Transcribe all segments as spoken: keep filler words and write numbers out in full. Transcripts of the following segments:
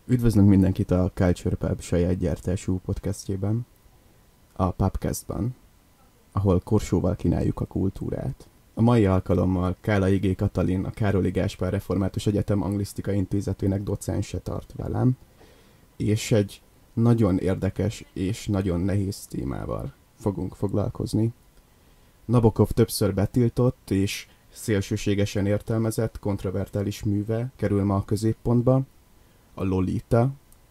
Üdvözlünk mindenkit a Culture Pub saját gyártású podcastjében, a Pubcastban, ahol korsóval kínáljuk a kultúrát. A mai alkalommal Kálai G. Katalin, a Károli Gáspár Református Egyetem Anglisztika Intézetének docense tart velem, és egy nagyon érdekes és nagyon nehéz témával fogunk foglalkozni. Nabokov többször betiltott és szélsőségesen értelmezett kontrovertális műve kerül ma a középpontba, a Lolita,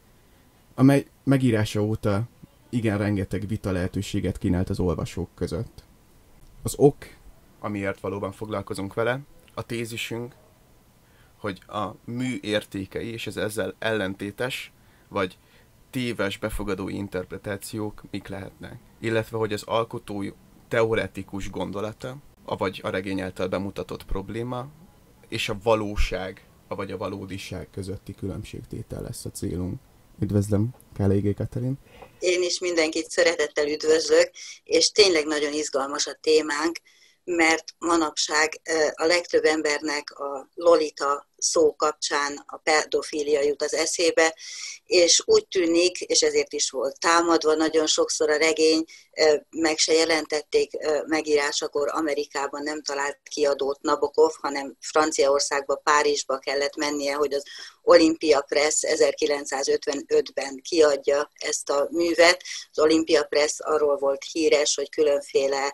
amely megírása óta igen rengeteg vita lehetőséget kínált az olvasók között. Az ok, amiért valóban foglalkozunk vele, a tézisünk, hogy a mű értékei és ez ezzel ellentétes, vagy téves befogadó interpretációk mik lehetnek. Illetve, hogy az alkotó teoretikus gondolata, vagy a regény által bemutatott probléma, és a valóság, vagy a valódiság közötti különbségtétel lesz a célunk. Üdvözlöm, Kálai G. Katalin. Én is mindenkit szeretettel üdvözlök, és tényleg nagyon izgalmas a témánk, mert manapság a legtöbb embernek a Lolita szó kapcsán a pedofília jut az eszébe, és úgy tűnik, és ezért is volt támadva nagyon sokszor a regény, meg se jelentették megírásakor, Amerikában nem talált kiadót Nabokov, hanem Franciaországba, Párizsba kellett mennie, hogy az Olympia Press ezerkilencszázötvenötben kiadja ezt a művet. Az Olympia Press arról volt híres, hogy különféle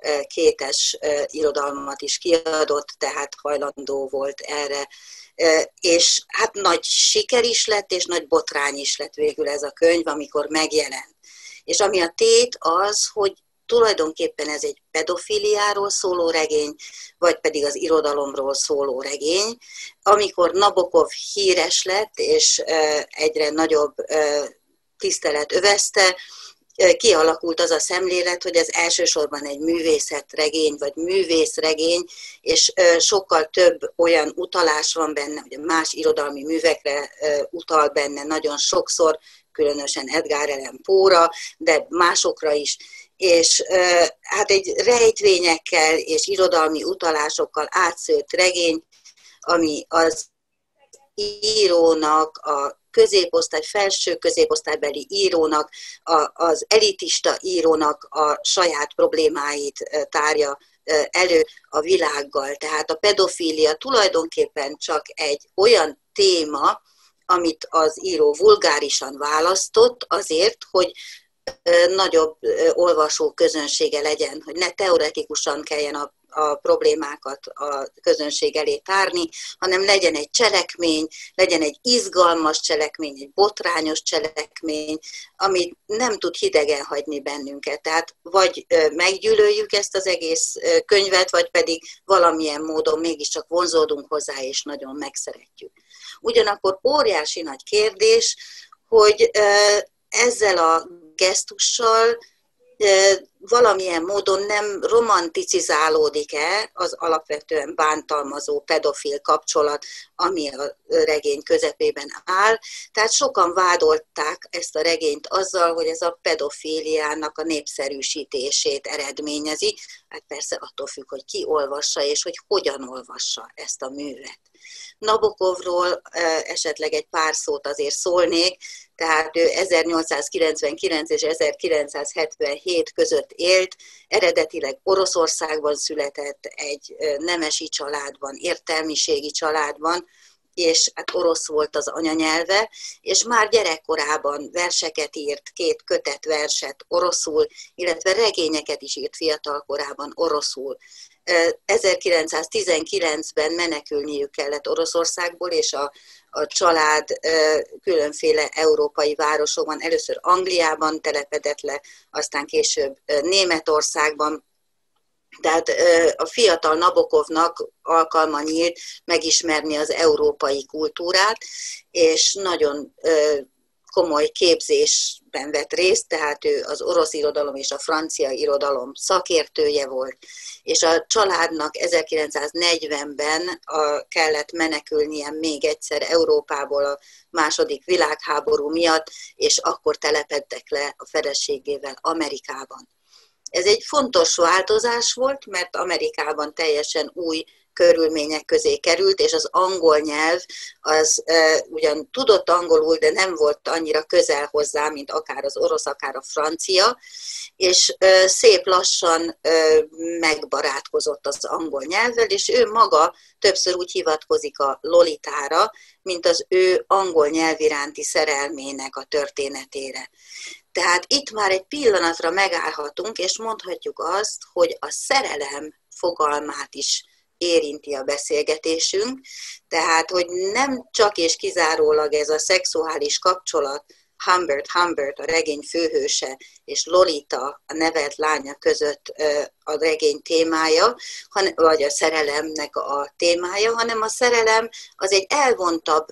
kétes irodalmat is kiadott, tehát hajlandó volt erre. És hát nagy siker is lett, és nagy botrány is lett végül ez a könyv, amikor megjelent. És ami a tét az, hogy tulajdonképpen ez egy pedofiliáról szóló regény, vagy pedig az irodalomról szóló regény. Amikor Nabokov híres lett, és egyre nagyobb tisztelet övezte, kialakult az a szemlélet, hogy ez elsősorban egy művészetregény, vagy művészregény, és sokkal több olyan utalás van benne, hogy más irodalmi művekre utal benne nagyon sokszor, különösen Edgar Allan Poe-ra, de másokra is, és hát egy rejtvényekkel és irodalmi utalásokkal átszőtt regény, ami az írónak, a középosztály, felső középosztálybeli írónak, a, az elitista írónak a saját problémáit tárja elő a világgal. Tehát a pedofília tulajdonképpen csak egy olyan téma, amit az író vulgárisan választott azért, hogy nagyobb olvasó közönsége legyen, hogy ne teoretikusan kelljen a a problémákat a közönség elé tárni, hanem legyen egy cselekmény, legyen egy izgalmas cselekmény, egy botrányos cselekmény, ami nem tud hidegen hagyni bennünket. Tehát vagy meggyűlöljük ezt az egész könyvet, vagy pedig valamilyen módon mégiscsak vonzódunk hozzá, és nagyon megszeretjük. Ugyanakkor óriási nagy kérdés, hogy ezzel a gesztussal valamilyen módon nem romanticizálódik-e az alapvetően bántalmazó pedofil kapcsolat, ami a regény közepében áll. Tehát sokan vádolták ezt a regényt azzal, hogy ez a pedofíliának a népszerűsítését eredményezi. Hát persze attól függ, hogy ki olvassa, és hogy hogyan olvassa ezt a művet. Nabokovról esetleg egy pár szót azért szólnék, tehát ő ezernyolcszázkilencvenkilenc és ezerkilencszázhetvenhét között élt, eredetileg Oroszországban született, egy nemesi családban, értelmiségi családban, és hát orosz volt az anyanyelve, és már gyerekkorában verseket írt, két kötet verset oroszul, illetve regényeket is írt fiatalkorában oroszul. ezerkilencszáztizenkilencben menekülniük kellett Oroszországból, és a, a család különféle európai városokban, először Angliában telepedett le, aztán később Németországban. Tehát a fiatal Nabokovnak alkalma nyílt megismerni az európai kultúrát, és nagyon komoly képzésben vett részt, tehát ő az orosz irodalom és a francia irodalom szakértője volt, és a családnak ezerkilencszáznegyvenben a, kellett menekülnie még egyszer Európából a második világháború miatt, és akkor telepedtek le a feleségével Amerikában. Ez egy fontos változás volt, mert Amerikában teljesen új körülmények közé került, és az angol nyelv az e, ugyan tudott angolul, de nem volt annyira közel hozzá, mint akár az orosz, akár a francia, és e, szép lassan e, megbarátkozott az angol nyelvvel, és ő maga többször úgy hivatkozik a Lolitára, mint az ő angol nyelv iránti szerelmének a történetére. Tehát itt már egy pillanatra megállhatunk, és mondhatjuk azt, hogy a szerelem fogalmát is érinti a beszélgetésünk, tehát, hogy nem csak és kizárólag ez a szexuális kapcsolat Humbert Humbert, a regény főhőse, és Lolita, a nevelt lánya között a regény témája, vagy a szerelemnek a témája, hanem a szerelem az egy elvontabb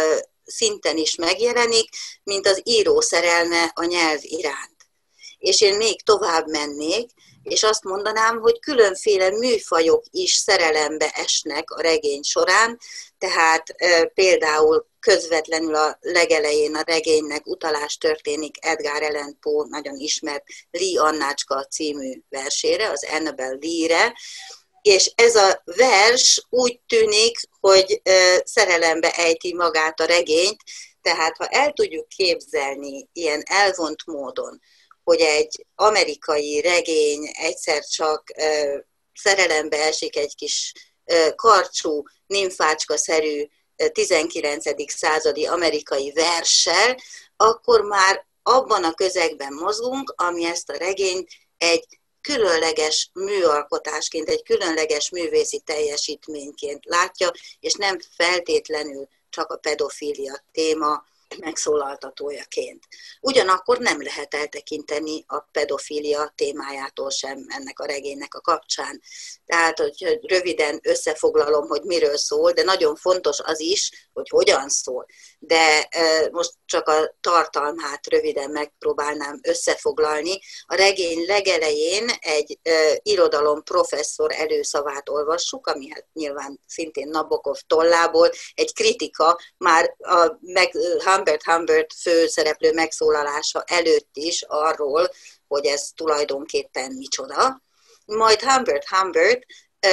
szinten is megjelenik, mint az író szerelme a nyelv iránt. És én még tovább mennék, és azt mondanám, hogy különféle műfajok is szerelembe esnek a regény során, tehát e, például közvetlenül a legelején a regénynek utalás történik Edgar Allan Poe nagyon ismert Lee Annácska című versére, az Annabel Lee-re, és ez a vers úgy tűnik, hogy e, szerelembe ejti magát a regényt, tehát ha el tudjuk képzelni ilyen elvont módon, hogy egy amerikai regény egyszer csak uh, szerelembe esik egy kis uh, karcsú, nimfácska-szerű uh, tizenkilencedik századi amerikai verssel, akkor már abban a közegben mozgunk, ami ezt a regényt egy különleges műalkotásként, egy különleges művészi teljesítményként látja, és nem feltétlenül csak a pedofília téma megszólaltatójaként. Ugyanakkor nem lehet eltekinteni a pedofília témájától sem ennek a regénynek a kapcsán. Tehát, hogy röviden összefoglalom, hogy miről szól, de nagyon fontos az is, hogy hogyan szól. De most csak a tartalmát röviden megpróbálnám összefoglalni. A regény legelején egy irodalom professzor előszavát olvassuk, ami hát nyilván szintén Nabokov tollából, egy kritika már a meg, Humbert Humbert főszereplő megszólalása előtt is arról, hogy ez tulajdonképpen micsoda. Majd Humbert Humbert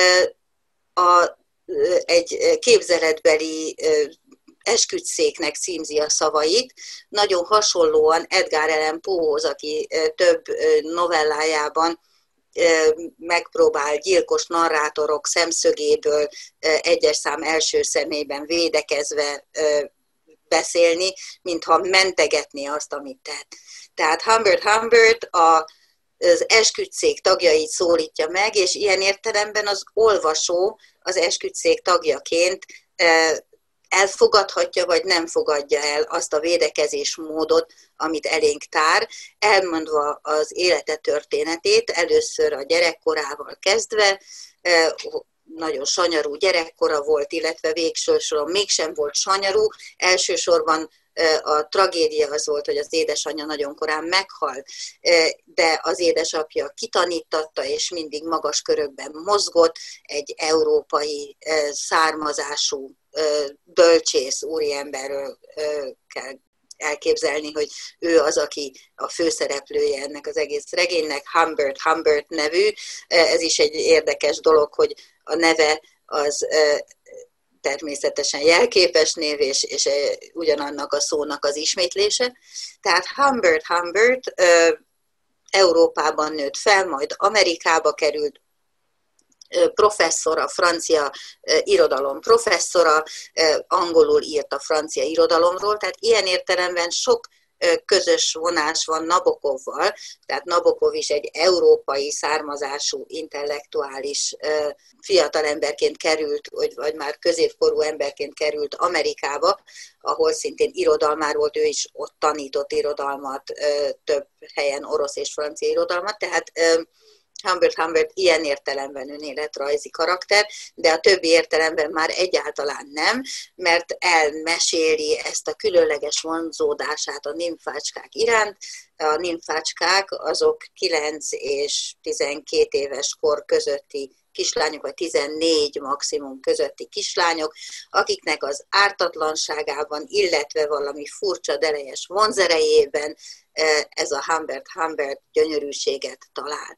a, egy képzeletbeli esküdtszéknek címzi a szavait, nagyon hasonlóan Edgar Allan Poehoz, aki több novellájában megpróbál gyilkos narrátorok szemszögéből egyes szám első személyben védekezve beszélni, mintha mentegetné azt, amit tett. Tehát Humbert Humbert a, az esküdtszék tagjait szólítja meg, és ilyen értelemben az olvasó az esküdtszék tagjaként elfogadhatja, vagy nem fogadja el azt a védekezés módot, amit elénk tár, elmondva az élete történetét, először a gyerekkorával kezdve, nagyon sanyarú gyerekkora volt, illetve végső soron mégsem volt sanyarú, elsősorban a tragédia az volt, hogy az édesanyja nagyon korán meghalt, de az édesapja kitanítatta, és mindig magas körökben mozgott, egy európai származású bölcsész úriemberről kell elképzelni, hogy ő az, aki a főszereplője ennek az egész regénynek, Humbert Humbert nevű. Ez is egy érdekes dolog, hogy a neve az természetesen jelképes név, és, és ugyanannak a szónak az ismétlése. Tehát Humbert Humbert Európában nőtt fel, majd Amerikába került, professzora, francia irodalom professzora, angolul írt a francia irodalomról, tehát ilyen értelemben sok közös vonás van Nabokovval, tehát Nabokov is egy európai származású, intellektuális fiatalemberként került, vagy már középkorú emberként került Amerikába, ahol szintén irodalmár volt, ő is ott tanított irodalmat, több helyen orosz és francia irodalmat, tehát Humbert Humbert ilyen értelemben önéletrajzi karakter, de a többi értelemben már egyáltalán nem, mert elmeséli ezt a különleges vonzódását a nimfácskák iránt. A nimfácskák azok kilenc és tizenkét éves kor közötti kislányok, vagy tizennégy maximum közötti kislányok, akiknek az ártatlanságában, illetve valami furcsa, delejes vonzerejében ez a Humbert Humbert gyönyörűséget talál.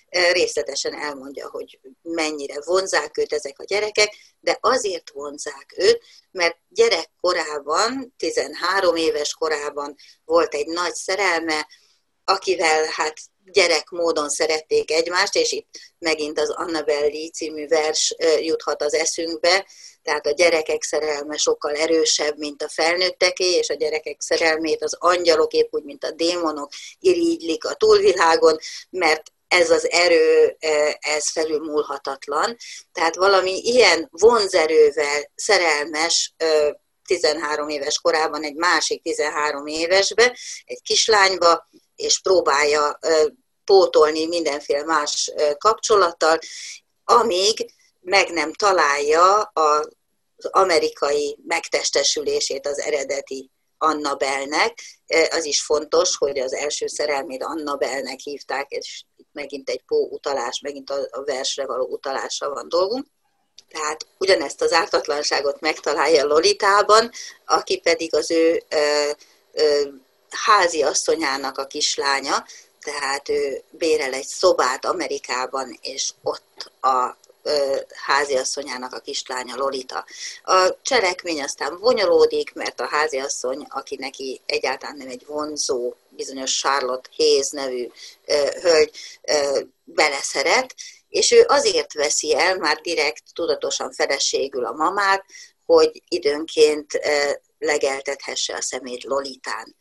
részletesen elmondja, hogy mennyire vonzák őt ezek a gyerekek, de azért vonzák őt, mert gyerekkorában, tizenhárom éves korában volt egy nagy szerelme, akivel hát gyerek módon szerették egymást, és itt megint az Annabel Lee című vers juthat az eszünkbe, tehát a gyerekek szerelme sokkal erősebb, mint a felnőtteké, és a gyerekek szerelmét az angyalok, épp úgy, mint a démonok irigylik a túlvilágon, mert ez az erő, ez felülmúlhatatlan. Tehát valami ilyen vonzerővel szerelmes tizenhárom éves korában egy másik tizenhárom évesbe, egy kislányba, és próbálja pótolni mindenféle más kapcsolattal, amíg meg nem találja az amerikai megtestesülését az eredeti Annabelnek. Az is fontos, hogy az első szerelmét Annabelnek hívták, és itt megint egy pó utalás, megint a versre való utalásra van dolgunk. Tehát ugyanezt az ártatlanságot megtalálja Lolitában, aki pedig az ő ö, ö, házi asszonyának a kislánya, tehát ő bérel egy szobát Amerikában, és ott a háziasszonyának a kislánya Lolita. A cselekmény aztán bonyolódik, mert a háziasszony, aki neki egyáltalán nem egy vonzó, bizonyos Charlotte Hayes nevű hölgy beleszeret, és ő azért veszi el, már direkt tudatosan feleségül a mamát, hogy időnként legeltethesse a szemét Lolitán.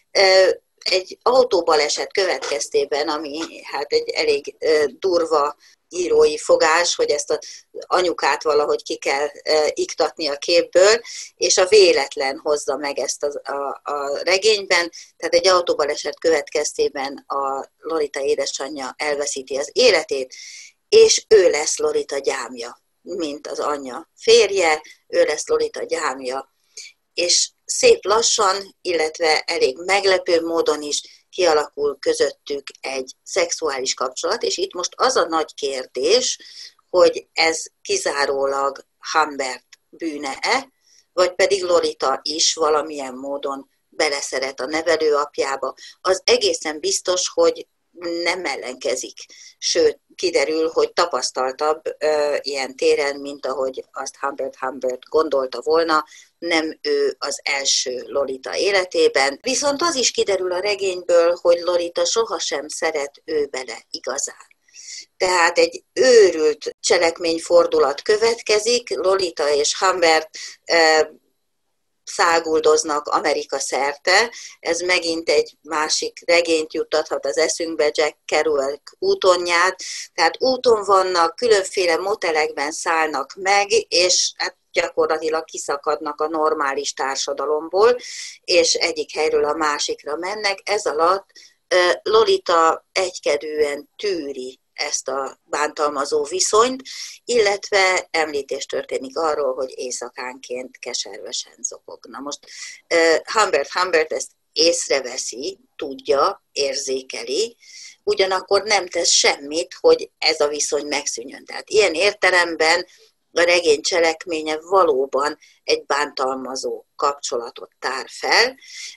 Egy autóbaleset következtében, ami hát egy elég durva írói fogás, hogy ezt az anyukát valahogy ki kell iktatni a képből, és a véletlen hozza meg ezt a, a, a regényben, tehát egy autóbaleset következtében a Lolita édesanyja elveszíti az életét, és ő lesz Lolita gyámja, mint az anyja férje, ő lesz Lolita gyámja, és szép lassan, illetve elég meglepő módon is kialakul közöttük egy szexuális kapcsolat, és itt most az a nagy kérdés, hogy ez kizárólag Humbert bűne-e, vagy pedig Lolita is valamilyen módon beleszeret a nevelőapjába. Az egészen biztos, hogy nem ellenkezik. Sőt, kiderül, hogy tapasztaltabb ö, ilyen téren, mint ahogy azt Humbert Humbert gondolta volna, nem ő az első Lolita életében. Viszont az is kiderül a regényből, hogy Lolita sohasem szeret ő bele igazán. Tehát egy őrült cselekményfordulat következik, Lolita és Humbert ö, száguldoznak Amerika szerte. Ez megint egy másik regényt juttathat az eszünkbe, Jack Kerouac útonját. Tehát úton vannak, különféle motelekben szállnak meg, és hát gyakorlatilag kiszakadnak a normális társadalomból, és egyik helyről a másikra mennek. Ez alatt Lolita egykedvűen tűri ezt a bántalmazó viszonyt, illetve említés történik arról, hogy éjszakánként keservesen zokog. Na most Humbert Humbert ezt észreveszi, tudja, érzékeli, ugyanakkor nem tesz semmit, hogy ez a viszony megszűnjön. Tehát ilyen értelemben a regény cselekménye valóban egy bántalmazó kapcsolatot tár fel.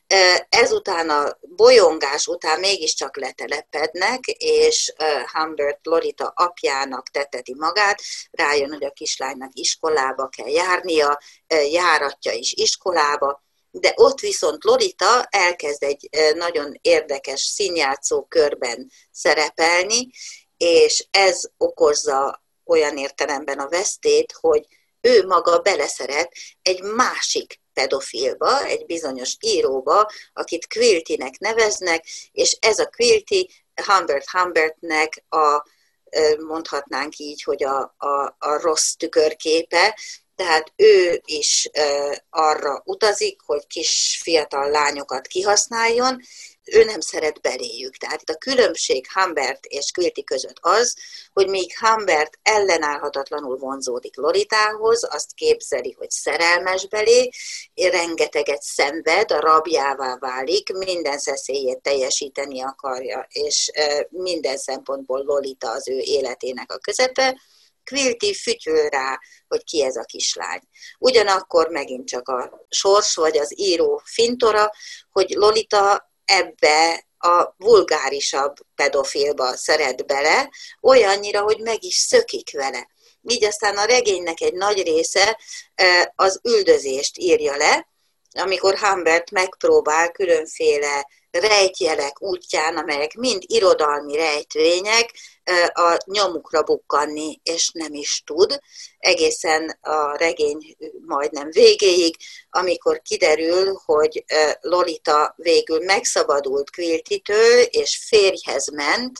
Ezután a bolyongás után mégiscsak letelepednek, és Humbert Lolita apjának tetteti magát, rájön, hogy a kislánynak iskolába kell járnia, járatja is iskolába, de ott viszont Lolita elkezd egy nagyon érdekes színjátszó körben szerepelni, és ez okozza olyan értelemben a vesztét, hogy ő maga beleszeret egy másik pedofilba, egy bizonyos íróba, akit Quiltynek neveznek, és ez a Quilty Humbert Humbertnek a, mondhatnánk így, hogy a, a, a rossz tükörképe, tehát ő is arra utazik, hogy kis fiatal lányokat kihasználjon, ő nem szeret beléjük. Tehát itt a különbség Humbert és Quilty között az, hogy még Humbert ellenállhatatlanul vonzódik Lolitához, azt képzeli, hogy szerelmes belé, rengeteget szenved, a rabjává válik, minden szeszélyét teljesíteni akarja, és minden szempontból Lolita az ő életének a közepe. Quilty fütyül rá, hogy ki ez a kislány. Ugyanakkor megint csak a sors vagy az író fintora, hogy Lolita ebbe a vulgárisabb pedofilba szeret bele, olyannyira, hogy meg is szökik vele. Így aztán a regénynek egy nagy része az üldözést írja le, amikor Humbert megpróbál különféle rejtjelek útján, amelyek mind irodalmi rejtvények, a nyomukra bukkanni, és nem is tud, egészen a regény majdnem végéig, amikor kiderül, hogy Lolita végül megszabadult Quiltytől, és férjhez ment,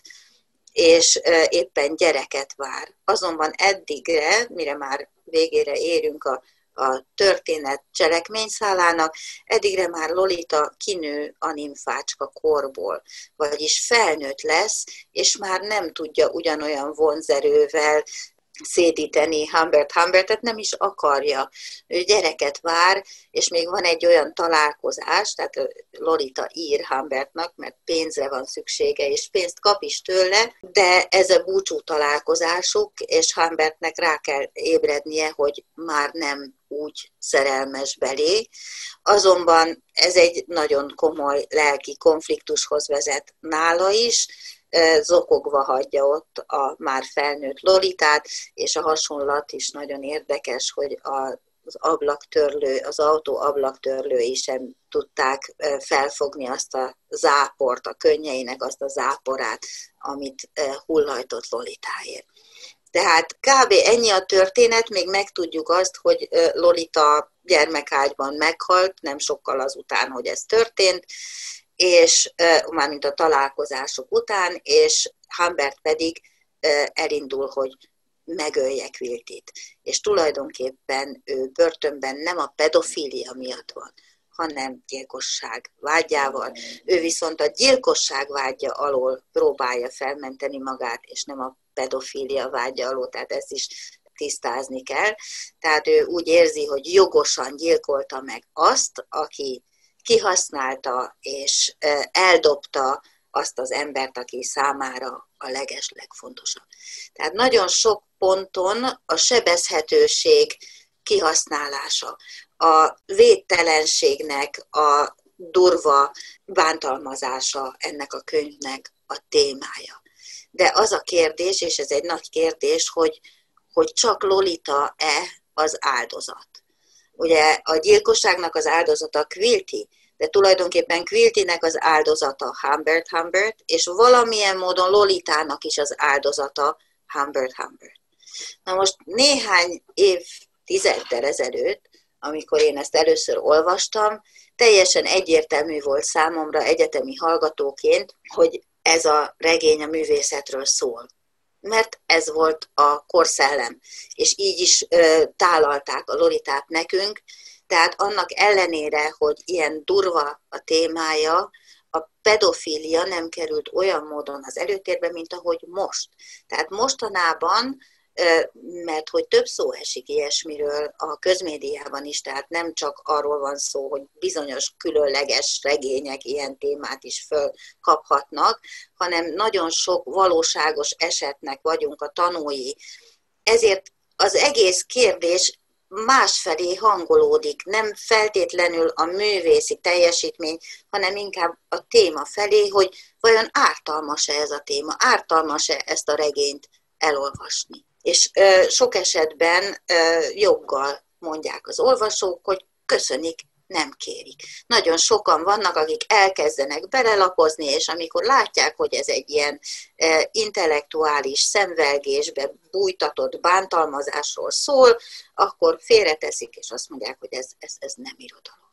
és éppen gyereket vár. Azonban eddigre, mire már végére érünk a a történet cselekményszálának, eddigre már Lolita kinő a nimfácska korból, vagyis felnőtt lesz, és már nem tudja ugyanolyan vonzerővel szédíteni Humbert. Humbertet nem is akarja. Ő gyereket vár, és még van egy olyan találkozás, tehát Lolita ír Humbertnak, mert pénzre van szüksége, és pénzt kap is tőle, de ez a búcsú találkozásuk, és Humbertnek rá kell ébrednie, hogy már nem úgy szerelmes belé. Azonban ez egy nagyon komoly lelki konfliktushoz vezet nála is, zokogva hagyja ott a már felnőtt Lolitát, és a hasonlat is nagyon érdekes, hogy az ablaktörlő, az autó ablaktörlői sem tudták felfogni azt a záport, a könnyeinek azt a záporát, amit hullajtott Lolitáért. Tehát kb. Ennyi a történet, még megtudjuk azt, hogy Lolita gyermekágyban meghalt, nem sokkal azután, hogy ez történt, és mármint a találkozások után, és Humbert pedig elindul, hogy megölje Quiltyt. És tulajdonképpen ő börtönben nem a pedofília miatt van, hanem gyilkosság vágyával. Ő viszont a gyilkosság vágya alól próbálja felmenteni magát, és nem a pedofília vágya alól, tehát ezt is tisztázni kell. Tehát ő úgy érzi, hogy jogosan gyilkolta meg azt, aki kihasználta és eldobta azt az embert, aki számára a leges legfontosabb. Tehát nagyon sok ponton a sebezhetőség kihasználása, a védtelenségnek a durva bántalmazása ennek a könyvnek a témája. De az a kérdés, és ez egy nagy kérdés, hogy, hogy csak Lolita-e az áldozat. Ugye a gyilkosságnak az áldozata Quilty, de tulajdonképpen Quiltynek az áldozata Humbert Humbert, és valamilyen módon Lolitának is az áldozata Humbert Humbert. Na most néhány évtizeddel ezelőtt, amikor én ezt először olvastam, teljesen egyértelmű volt számomra egyetemi hallgatóként, hogy ez a regény a művészetről szól. Mert ez volt a korszellem, és így is ö, tálalták a Lolitát nekünk, tehát annak ellenére, hogy ilyen durva a témája, a pedofília nem került olyan módon az előtérbe, mint ahogy most. Tehát mostanában, mert hogy több szó esik ilyesmiről a közmédiában is, tehát nem csak arról van szó, hogy bizonyos különleges regények ilyen témát is fölkaphatnak, hanem nagyon sok valóságos esetnek vagyunk a tanúi. Ezért az egész kérdés másfelé hangolódik, nem feltétlenül a művészi teljesítmény, hanem inkább a téma felé, hogy vajon ártalmas-e ez a téma, ártalmas-e ezt a regényt elolvasni. És ö, sok esetben ö, joggal mondják az olvasók, hogy köszönik, nem kérik. Nagyon sokan vannak, akik elkezdenek belelapozni, és amikor látják, hogy ez egy ilyen ö, intellektuális szemvelgésbe bújtatott bántalmazásról szól, akkor félreteszik, és azt mondják, hogy ez, ez, ez nem irodalom.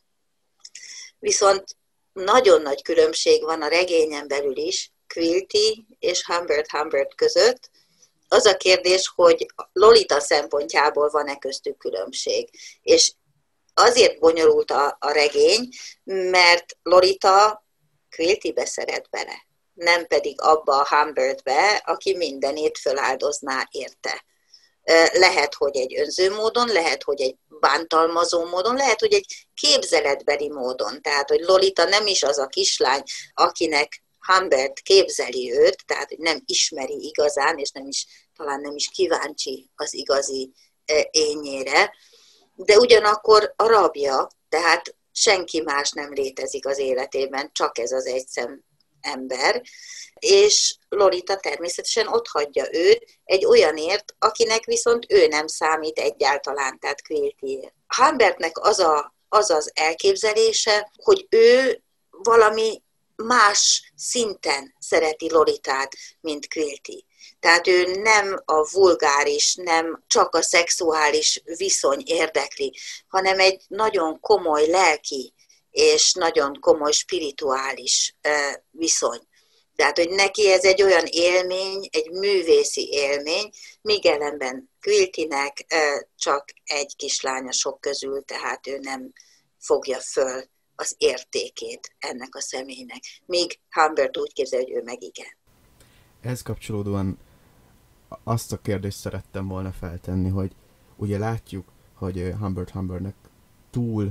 Viszont nagyon nagy különbség van a regényen belül is, Quilty és Humbert Humbert között. Az a kérdés, hogy Lolita szempontjából van-e köztük különbség. És azért bonyolult a, a regény, mert Lolita Quiltybe szeret bele, nem pedig abba a Humbertbe, aki mindenét föláldozná érte. Lehet, hogy egy önző módon, lehet, hogy egy bántalmazó módon, lehet, hogy egy képzeletbeli módon. Tehát, hogy Lolita nem is az a kislány, akinek Humbert képzeli őt, tehát hogy nem ismeri igazán, és nem is, talán nem is kíváncsi az igazi énjére, de ugyanakkor a rabja, tehát senki más nem létezik az életében, csak ez az egy szem ember, és Lolita természetesen ott hagyja őt egy olyanért, akinek viszont ő nem számít egyáltalán, tehát Quiltyért. Humbertnek az, a, az az elképzelése, hogy ő valami más szinten szereti Lolitát, mint Quilty. Tehát ő nem a vulgáris, nem csak a szexuális viszony érdekli, hanem egy nagyon komoly lelki és nagyon komoly spirituális viszony. Tehát, hogy neki ez egy olyan élmény, egy művészi élmény, míg ellenben Quiltynek csak egy kislánya sok közül, tehát ő nem fogja föl az értékét ennek a személynek. Míg Humbert úgy képzel, hogy ő meg igen. Ehhez kapcsolódóan azt a kérdést szerettem volna feltenni, hogy ugye látjuk, hogy Humbert Humbertnek túl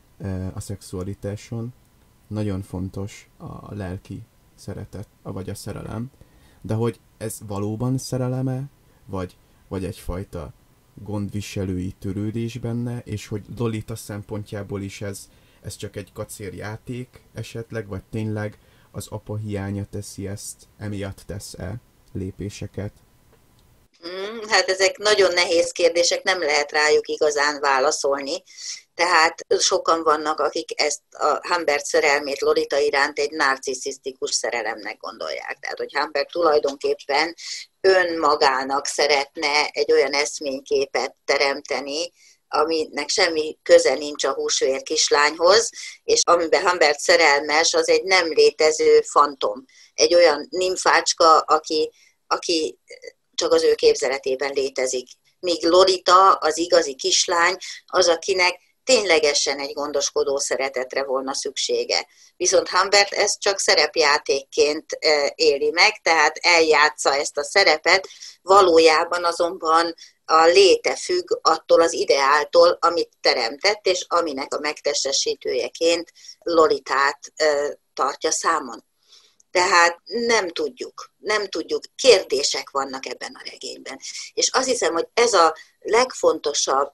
a szexualitáson nagyon fontos a lelki szeretet, vagy a szerelem, de hogy ez valóban szereleme, vagy, vagy egyfajta gondviselői törődés benne, és hogy Lolita szempontjából is ez, ez csak egy kacérjáték esetleg, vagy tényleg az apa hiánya teszi ezt, emiatt tesz-e lépéseket? Hmm, hát ezek nagyon nehéz kérdések, nem lehet rájuk igazán válaszolni. Tehát sokan vannak, akik ezt a Humbert szerelmét Lolita iránt egy narcisztikus szerelemnek gondolják. Tehát, hogy Humbert tulajdonképpen önmagának szeretne egy olyan eszményképet teremteni, aminek semmi köze nincs a húsvér kislányhoz, és amiben Humbert szerelmes, az egy nem létező fantom. Egy olyan nimfácska, aki, aki csak az ő képzeletében létezik. Míg Lolita, az igazi kislány, az, akinek ténylegesen egy gondoskodó szeretetre volna szüksége. Viszont Humbert ezt csak szerepjátékként éli meg, tehát eljátsza ezt a szerepet, valójában azonban a léte függ attól az ideáltól, amit teremtett, és aminek a megtestesítőjeként Lolitát tartja számon. Tehát nem tudjuk, nem tudjuk, kérdések vannak ebben a regényben. És azt hiszem, hogy ez a legfontosabb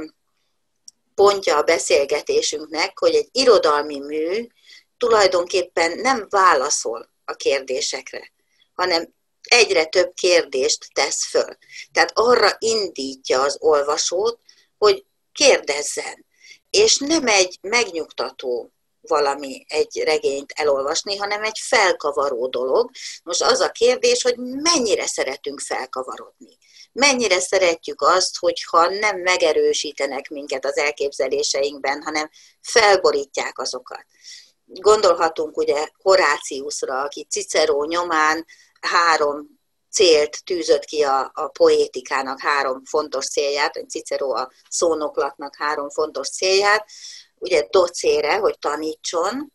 pontja a beszélgetésünknek, hogy egy irodalmi mű tulajdonképpen nem válaszol a kérdésekre, hanem egyre több kérdést tesz föl. Tehát arra indítja az olvasót, hogy kérdezzen, és nem egy megnyugtató valami egy regényt elolvasni, hanem egy felkavaró dolog. Most az a kérdés, hogy mennyire szeretünk felkavarodni. Mennyire szeretjük azt, hogyha nem megerősítenek minket az elképzeléseinkben, hanem felborítják azokat. Gondolhatunk ugye Horáciusra, aki Cicero nyomán három célt tűzött ki a, a poétikának, három fontos célját, Cicero a szónoklatnak három fontos célját, ugye docere, hogy tanítson,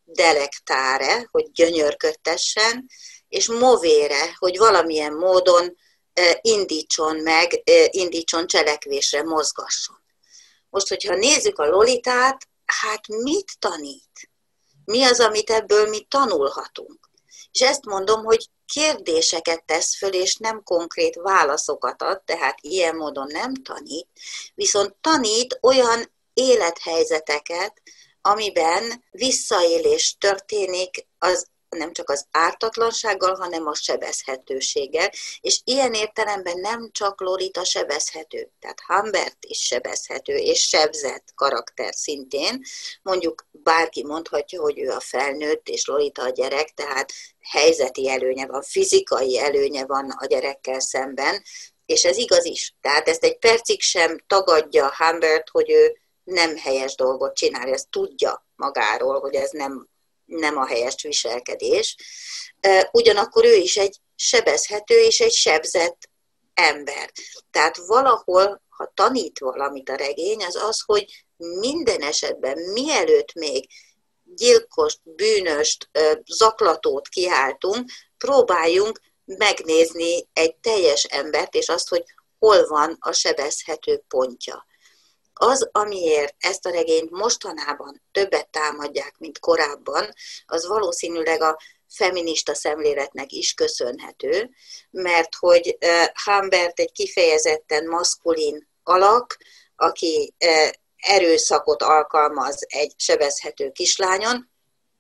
delectare, hogy gyönyörködtessen, és movere, hogy valamilyen módon indítson meg, indítson cselekvésre, mozgasson. Most, hogyha nézzük a Lolitát, hát mit tanít? Mi az, amit ebből mi tanulhatunk? És ezt mondom, hogy kérdéseket tesz föl, és nem konkrét válaszokat ad, tehát ilyen módon nem tanít, viszont tanít olyan élethelyzeteket, amiben visszaélés történik, az nem csak az ártatlansággal, hanem a sebezhetőséggel, és ilyen értelemben nem csak Lolita sebezhető, tehát Humbert is sebezhető, és sebzett karakter szintén. Mondjuk bárki mondhatja, hogy ő a felnőtt, és Lolita a gyerek, tehát helyzeti előnye van, fizikai előnye van a gyerekkel szemben, és ez igaz is. Tehát ezt egy percig sem tagadja Humbert, hogy ő nem helyes dolgot csinál, ezt tudja magáról, hogy ez nem nem a helyes viselkedés. Ugyanakkor ő is egy sebezhető és egy sebzett ember. Tehát valahol, ha tanít valamit a regény, az az, hogy minden esetben, mielőtt még gyilkost, bűnöst, zaklatót kiáltunk, próbáljunk megnézni egy teljes embert, és azt, hogy hol van a sebezhető pontja. Az, amiért ezt a regényt mostanában többet támadják, mint korábban, az valószínűleg a feminista szemléletnek is köszönhető, mert hogy Humbert egy kifejezetten maszkulin alak, aki erőszakot alkalmaz egy sebezhető kislányon,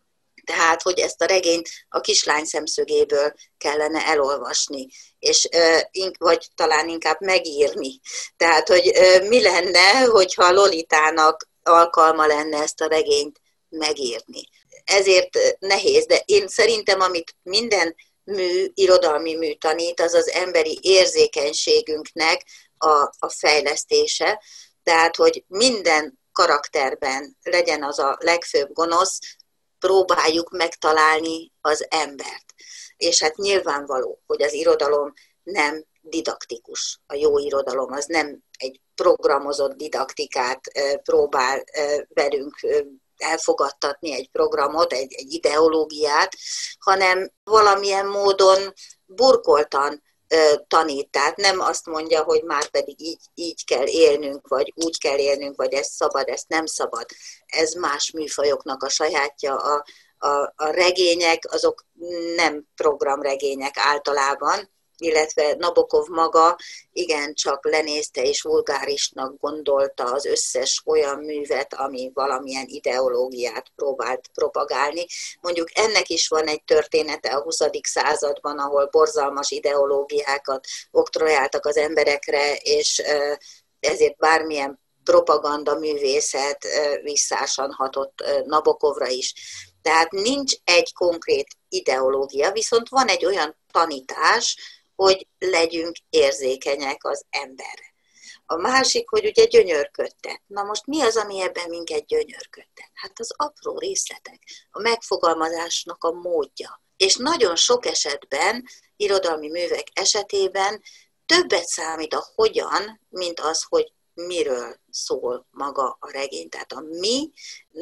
Tehát, hogy ezt a regényt a kislány szemszögéből kellene elolvasni, és, vagy talán inkább megírni. Tehát, hogy mi lenne, hogyha Lolitának alkalma lenne ezt a regényt megírni. Ezért nehéz, de én szerintem, amit minden mű, irodalmi mű tanít, az az emberi érzékenységünknek a, a fejlesztése. Tehát, hogy minden karakterben legyen az a legfőbb gonosz, próbáljuk megtalálni az embert. És hát nyilvánvaló, hogy az irodalom nem didaktikus. A jó irodalom az nem egy programozott didaktikát próbál velünk elfogadtatni, egy programot, egy, egy ideológiát, hanem valamilyen módon burkoltan tanít. Tehát nem azt mondja, hogy már pedig így, így kell élnünk, vagy úgy kell élnünk, vagy ez szabad, ez nem szabad. Ez más műfajoknak a sajátja. A, a, a regények, azok nem programregények általában, illetve Nabokov maga igencsak lenézte és vulgárisnak gondolta az összes olyan művet, ami valamilyen ideológiát próbált propagálni. Mondjuk ennek is van egy története a huszadik században, ahol borzalmas ideológiákat oktrojáltak az emberekre, és ezért bármilyen propaganda művészet visszásan hatott Nabokovra is. Tehát nincs egy konkrét ideológia, viszont van egy olyan tanítás, hogy legyünk érzékenyek az emberre. A másik, hogy ugye gyönyörködtet. Na most mi az, ami ebben minket gyönyörködtet? Hát az apró részletek, a megfogalmazásnak a módja. És nagyon sok esetben, irodalmi művek esetében többet számít a hogyan, mint az, hogy miről szól maga a regény. Tehát a mi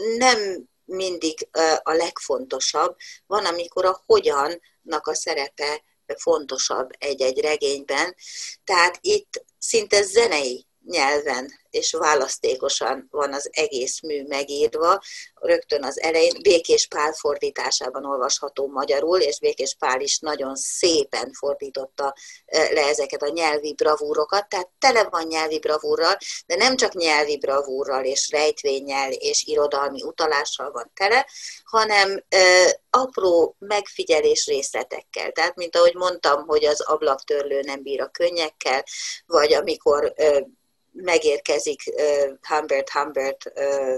nem mindig a legfontosabb, van, amikor a hogyannak a szerepe fontosabb egy-egy regényben. Tehát itt szinte zenei nyelven és választékosan van az egész mű megírva. Rögtön az elején Békés Pál fordításában olvasható magyarul, és Békés Pál is nagyon szépen fordította le ezeket a nyelvi bravúrokat, tehát tele van nyelvi bravúrral, de nem csak nyelvi bravúrral és rejtvényel és irodalmi utalással van tele, hanem eh, apró megfigyelés részletekkel. Tehát, mint ahogy mondtam, hogy az ablaktörlő nem bír a könnyekkel, vagy amikor eh, megérkezik uh, Humbert Humbert uh,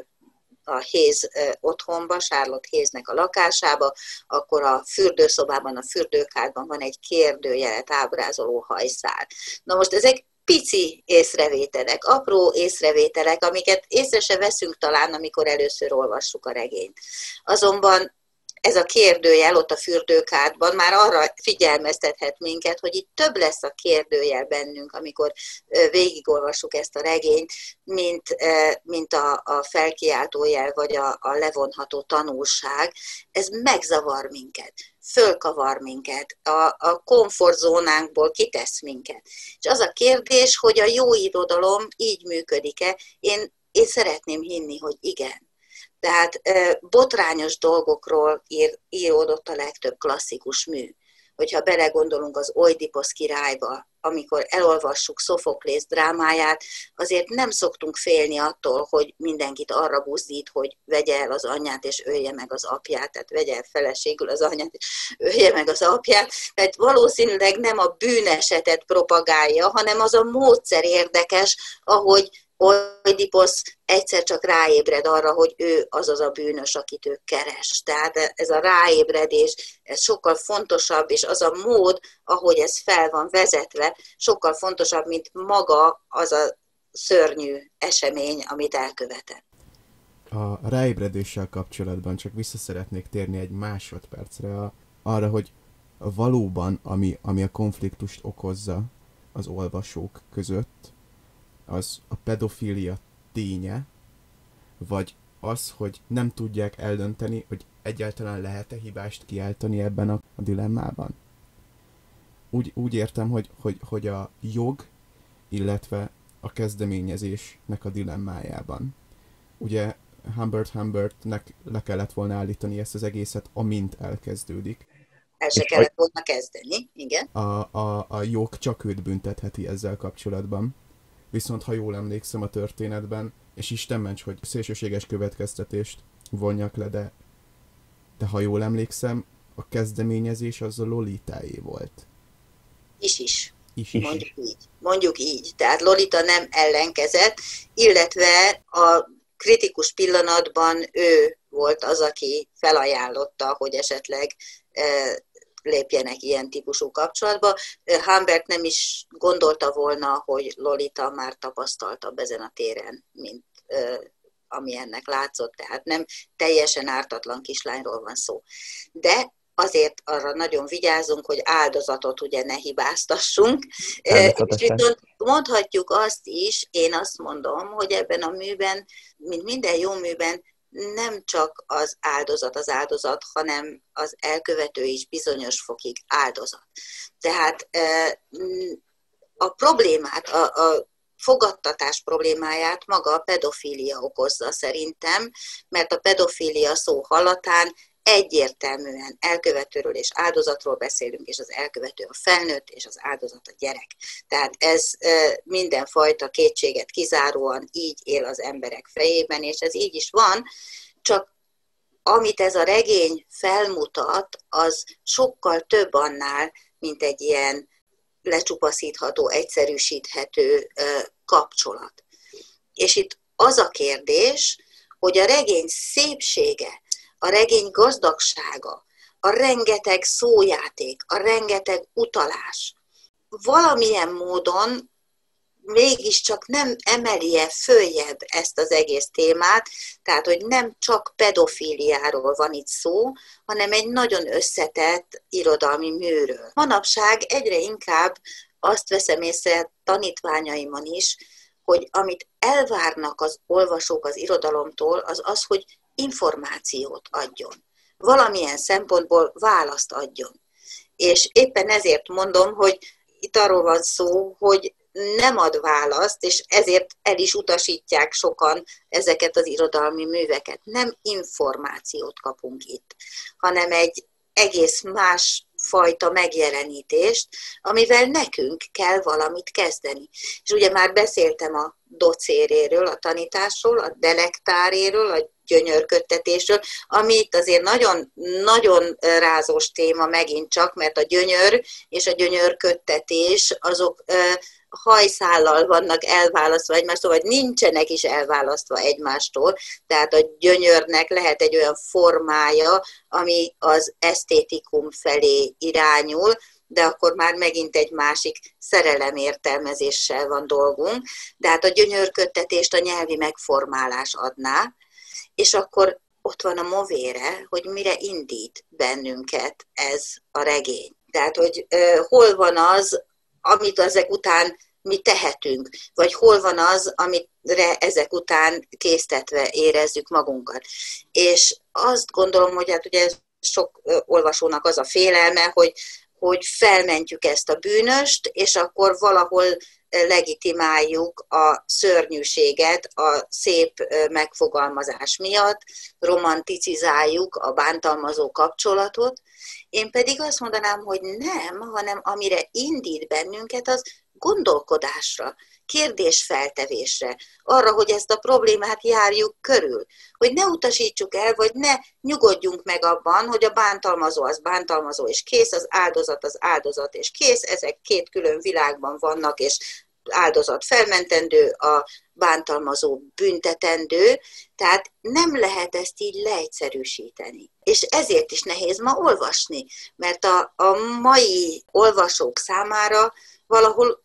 a Hayes uh, otthonba, Charlotte Hayesnek a lakásába, akkor a fürdőszobában, a fürdőkádban van egy kérdőjelet ábrázoló hajszál. Na most ezek pici észrevételek, apró észrevételek, amiket észre se veszünk talán, amikor először olvassuk a regényt. Azonban ez a kérdőjel ott a fürdőkádban már arra figyelmeztethet minket, hogy itt több lesz a kérdőjel bennünk, amikor végigolvassuk ezt a regényt, mint, mint a, a felkiáltójel vagy a, a levonható tanulság. Ez megzavar minket, fölkavar minket, a, a komfortzónánkból kitesz minket. És az a kérdés, hogy a jó irodalom így működik-e? Én, én szeretném hinni, hogy igen. Tehát botrányos dolgokról ír, íródott a legtöbb klasszikus mű. Hogyha belegondolunk az Oidiposz királyba, amikor elolvassuk Szofoklész drámáját, azért nem szoktunk félni attól, hogy mindenkit arra buzdít, hogy vegye el az anyját és ölje meg az apját, tehát vegye el feleségül az anyját és ölje meg az apját. Tehát valószínűleg nem a bűnesetet propagálja, hanem az a módszer érdekes, ahogy Oidiposz egyszer csak ráébred arra, hogy ő az az a bűnös, akit ő keres. Tehát ez a ráébredés, ez sokkal fontosabb, és az a mód, ahogy ez fel van vezetve, sokkal fontosabb, mint maga az a szörnyű esemény, amit elkövetett. A ráébredéssel kapcsolatban csak vissza szeretnék térni egy másodpercre a, arra, hogy valóban, ami, ami a konfliktust okozza az olvasók között, az a pedofília ténye, vagy az, hogy nem tudják eldönteni, hogy egyáltalán lehet-e hibást kiáltani ebben a, a dilemmában. Úgy, úgy értem, hogy, hogy, hogy a jog, illetve a kezdeményezésnek a dilemmájában. Ugye Humbert Humbertnek le kellett volna állítani ezt az egészet, amint elkezdődik. El se kellett volna kezdeni, igen. A, a, a jog csak őt büntetheti ezzel kapcsolatban. Viszont ha jól emlékszem a történetben, és Isten ments, hogy szélsőséges következtetést vonjak le, de de ha jól emlékszem, a kezdeményezés az a Lolitáé volt. Is is. Is is. Mondjuk így. Mondjuk így. Tehát Lolita nem ellenkezett, illetve a kritikus pillanatban ő volt az, aki felajánlotta, hogy esetleg lépjenek ilyen típusú kapcsolatba. Humbert nem is gondolta volna, hogy Lolita már tapasztaltabb ezen a téren, mint ami ennek látszott, tehát nem teljesen ártatlan kislányról van szó. De azért arra nagyon vigyázunk, hogy áldozatot ugye ne hibáztassunk. És viszont mondhatjuk azt is, én azt mondom, hogy ebben a műben, mint minden jó műben, nem csak az áldozat az áldozat, hanem az elkövető is bizonyos fokig áldozat. Tehát a problémát, a, a fogadtatás problémáját maga a pedofília okozza szerintem, mert a pedofília szó hallatán egyértelműen elkövetőről és áldozatról beszélünk, és az elkövető a felnőtt, és az áldozat a gyerek. Tehát ez mindenfajta kétséget kizáróan így él az emberek fejében, és ez így is van, csak amit ez a regény felmutat, az sokkal több annál, mint egy ilyen lecsupaszítható, egyszerűsíthető kapcsolat. És itt az a kérdés, hogy a regény szépsége, a regény gazdagsága, a rengeteg szójáték, a rengeteg utalás valamilyen módon mégiscsak nem emeli-e följebb ezt az egész témát, tehát hogy nem csak pedofíliáról van itt szó, hanem egy nagyon összetett irodalmi műről. Manapság egyre inkább azt veszem észre tanítványaimon is, hogy amit elvárnak az olvasók az irodalomtól, az az, hogy információt adjon. Valamilyen szempontból választ adjon. És éppen ezért mondom, hogy itt arról van szó, hogy nem ad választ, és ezért el is utasítják sokan ezeket az irodalmi műveket. Nem információt kapunk itt, hanem egy egész más fajta megjelenítést, amivel nekünk kell valamit kezdeni. És ugye már beszéltem a docéréről, a tanításról, a delektáréről, a gyönyörködtetésről, ami itt azért nagyon, nagyon rázós téma megint csak, mert a gyönyör és a gyönyörködtetés azok hajszállal vannak elválasztva egymástól, vagy nincsenek is elválasztva egymástól, tehát a gyönyörnek lehet egy olyan formája, ami az esztétikum felé irányul, de akkor már megint egy másik szerelemértelmezéssel van dolgunk, de hát a gyönyörködtetést a nyelvi megformálás adná, és akkor ott van a movére, hogy mire indít bennünket ez a regény. Tehát, hogy uh, hol van az, amit ezek után mi tehetünk, vagy hol van az, amire ezek után késztetve érezzük magunkat. És azt gondolom, hogy hát ugye sok olvasónak az a félelme, hogy, hogy felmentjük ezt a bűnöst, és akkor valahol legitimáljuk a szörnyűséget a szép megfogalmazás miatt, romanticizáljuk a bántalmazó kapcsolatot. Én pedig azt mondanám, hogy nem, hanem amire indít bennünket, az gondolkodásra, kérdésfeltevésre, arra, hogy ezt a problémát járjuk körül, hogy ne utasítsuk el, vagy ne nyugodjunk meg abban, hogy a bántalmazó az bántalmazó és kész, az áldozat az áldozat és kész, ezek két külön világban vannak, és áldozat felmentendő, a bántalmazó büntetendő, tehát nem lehet ezt így leegyszerűsíteni. És ezért is nehéz ma olvasni, mert a, a mai olvasók számára valahol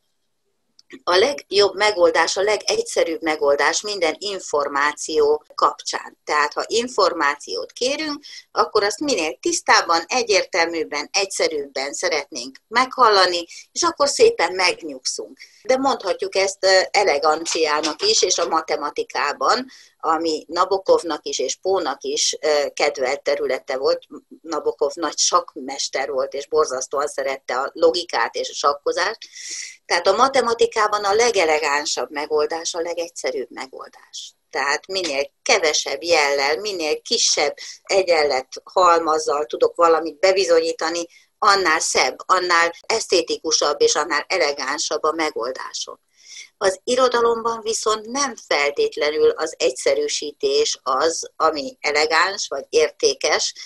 a legjobb megoldás, a legegyszerűbb megoldás minden információ kapcsán. Tehát, ha információt kérünk, akkor azt minél tisztábban, egyértelműbben, egyszerűbben szeretnénk meghallani, és akkor szépen megnyugszunk. De mondhatjuk ezt eleganciának is, és a matematikában, ami Nabokovnak is és Pónak is kedvelt területe volt. Nabokov nagy sakkmester volt, és borzasztóan szerette a logikát és a sakkozást. Tehát a matematikában a legelegánsabb megoldás a legegyszerűbb megoldás. Tehát minél kevesebb jellel, minél kisebb egyenlet halmazzal tudok valamit bebizonyítani, annál szebb, annál esztétikusabb és annál elegánsabb a megoldásom. Az irodalomban viszont nem feltétlenül az egyszerűsítés az, ami elegáns vagy értékes,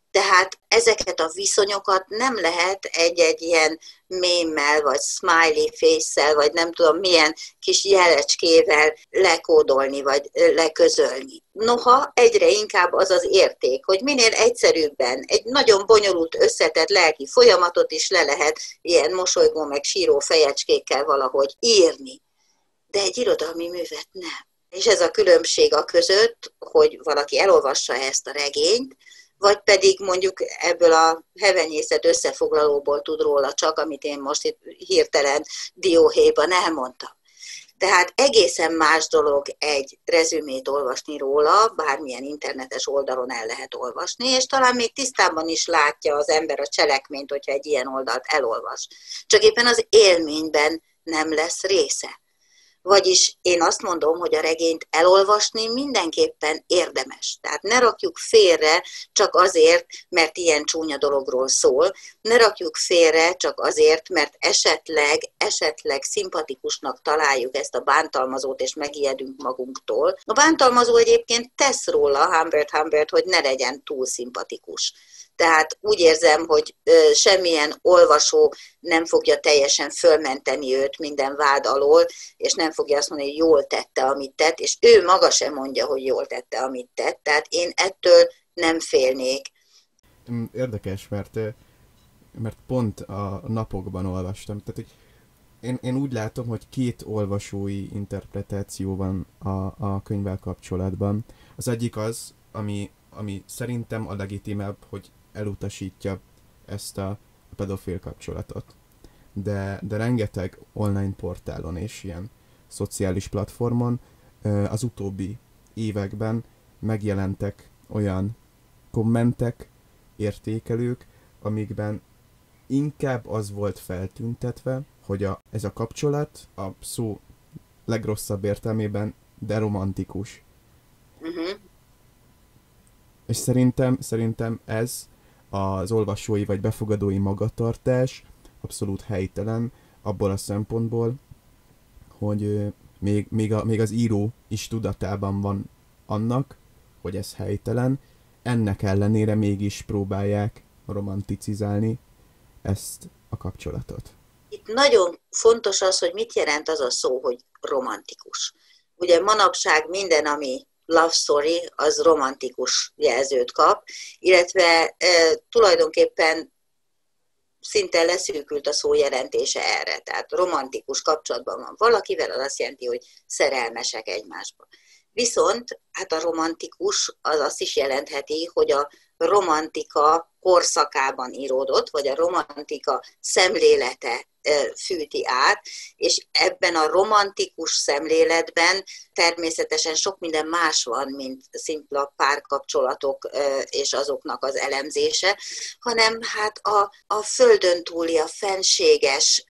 Tehát ezeket a viszonyokat nem lehet egy-egy ilyen mémmel, vagy smiley face-szel, vagy nem tudom milyen kis jelecskével lekódolni, vagy leközölni. Noha egyre inkább az az érték, hogy minél egyszerűbben egy nagyon bonyolult összetett lelki folyamatot is le lehet ilyen mosolygó meg síró fejecskékkel valahogy írni. De egy irodalmi művet nem. És ez a különbség a között, hogy valaki elolvassa ezt a regényt, vagy pedig mondjuk ebből a hevenyészet összefoglalóból tud róla csak, amit én most itt hirtelen dióhéjban elmondtam. Tehát egészen más dolog egy rezümét olvasni róla, bármilyen internetes oldalon el lehet olvasni, és talán még tisztában is látja az ember a cselekményt, hogyha egy ilyen oldalt elolvas. Csak éppen az élményben nem lesz része. Vagyis én azt mondom, hogy a regényt elolvasni mindenképpen érdemes. Tehát ne rakjuk félre csak azért, mert ilyen csúnya dologról szól, ne rakjuk félre csak azért, mert esetleg, esetleg szimpatikusnak találjuk ezt a bántalmazót, és megijedünk magunktól. A bántalmazó egyébként tesz róla, Humbert Humbert, hogy ne legyen túl szimpatikus. Tehát úgy érzem, hogy ö, semmilyen olvasó nem fogja teljesen fölmenteni őt minden vád alól, és nem fogja azt mondani, hogy jól tette, amit tett, és ő maga sem mondja, hogy jól tette, amit tett. Tehát én ettől nem félnék. Érdekes, mert, mert pont a napokban olvastam. Tehát, hogy én, én úgy látom, hogy két olvasói interpretáció van a, a könyvvel kapcsolatban. Az egyik az, ami, ami szerintem a legitimebb, hogy elutasítja ezt a pedofil kapcsolatot. De, de rengeteg online portálon és ilyen szociális platformon az utóbbi években megjelentek olyan kommentek, értékelők, amikben inkább az volt feltüntetve, hogy a, ez a kapcsolat a szó legrosszabb értelmében, de romantikus. Uh-huh. És szerintem, szerintem ez az olvasói vagy befogadói magatartás abszolút helytelen abból a szempontból, hogy még, még, a, még az író is tudatában van annak, hogy ez helytelen, ennek ellenére mégis próbálják romanticizálni ezt a kapcsolatot. Itt nagyon fontos az, hogy mit jelent az a szó, hogy romantikus. Ugye manapság minden, ami love story, az romantikus jelzőt kap, illetve e, tulajdonképpen szinte leszűkült a szó jelentése erre. Tehát romantikus kapcsolatban van valakivel, az azt jelenti, hogy szerelmesek egymásba. Viszont hát a romantikus az azt is jelentheti, hogy a romantika korszakában íródott, vagy a romantika szemlélete fűti át, és ebben a romantikus szemléletben természetesen sok minden más van, mint szimpla párkapcsolatok és azoknak az elemzése, hanem hát a, a földön túli, a fenséges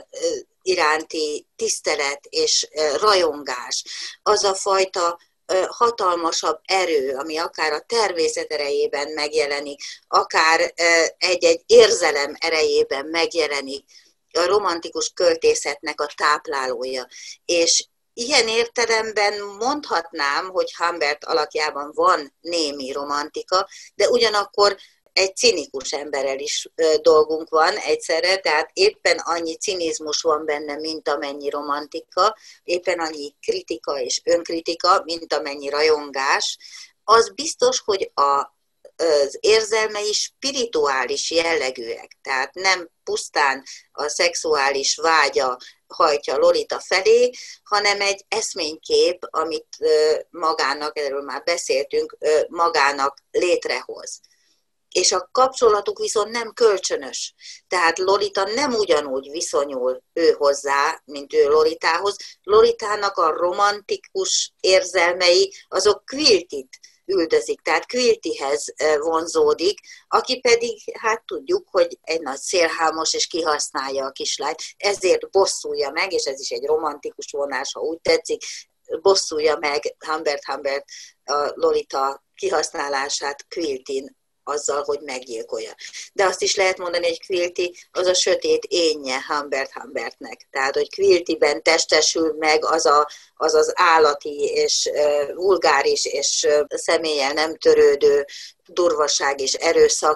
iránti tisztelet és rajongás, az a fajta hatalmasabb erő, ami akár a természet erejében megjelenik, akár egy-egy érzelem erejében megjelenik, a romantikus költészetnek a táplálója. És ilyen értelemben mondhatnám, hogy Humbert alakjában van némi romantika, de ugyanakkor egy cinikus emberrel is dolgunk van egyszerre, tehát éppen annyi cinizmus van benne, mint amennyi romantika, éppen annyi kritika és önkritika, mint amennyi rajongás. Az biztos, hogy a az érzelmei spirituális jellegűek, tehát nem pusztán a szexuális vágya hajtja Lolita felé, hanem egy eszménykép, amit magának, erről már beszéltünk, magának létrehoz. És a kapcsolatuk viszont nem kölcsönös. Tehát Lolita nem ugyanúgy viszonyul ő hozzá, mint ő Lolitához. Lolitának a romantikus érzelmei, azok Quiltit üldözik, tehát Quiltyhez vonzódik, aki pedig, hát tudjuk, hogy egy nagy szélhámos és kihasználja a kislányt, ezért bosszulja meg, és ez is egy romantikus vonás, ha úgy tetszik, bosszulja meg Humbert Humbert a Lolita kihasználását Quiltyn azzal, hogy meggyilkolja. De azt is lehet mondani, hogy Quilty az a sötét énje Humbert Humbertnek. Tehát, hogy Quiltyben testesül meg az a, az, az állati és uh, vulgáris és uh, személlyel nem törődő durvaság és erőszak,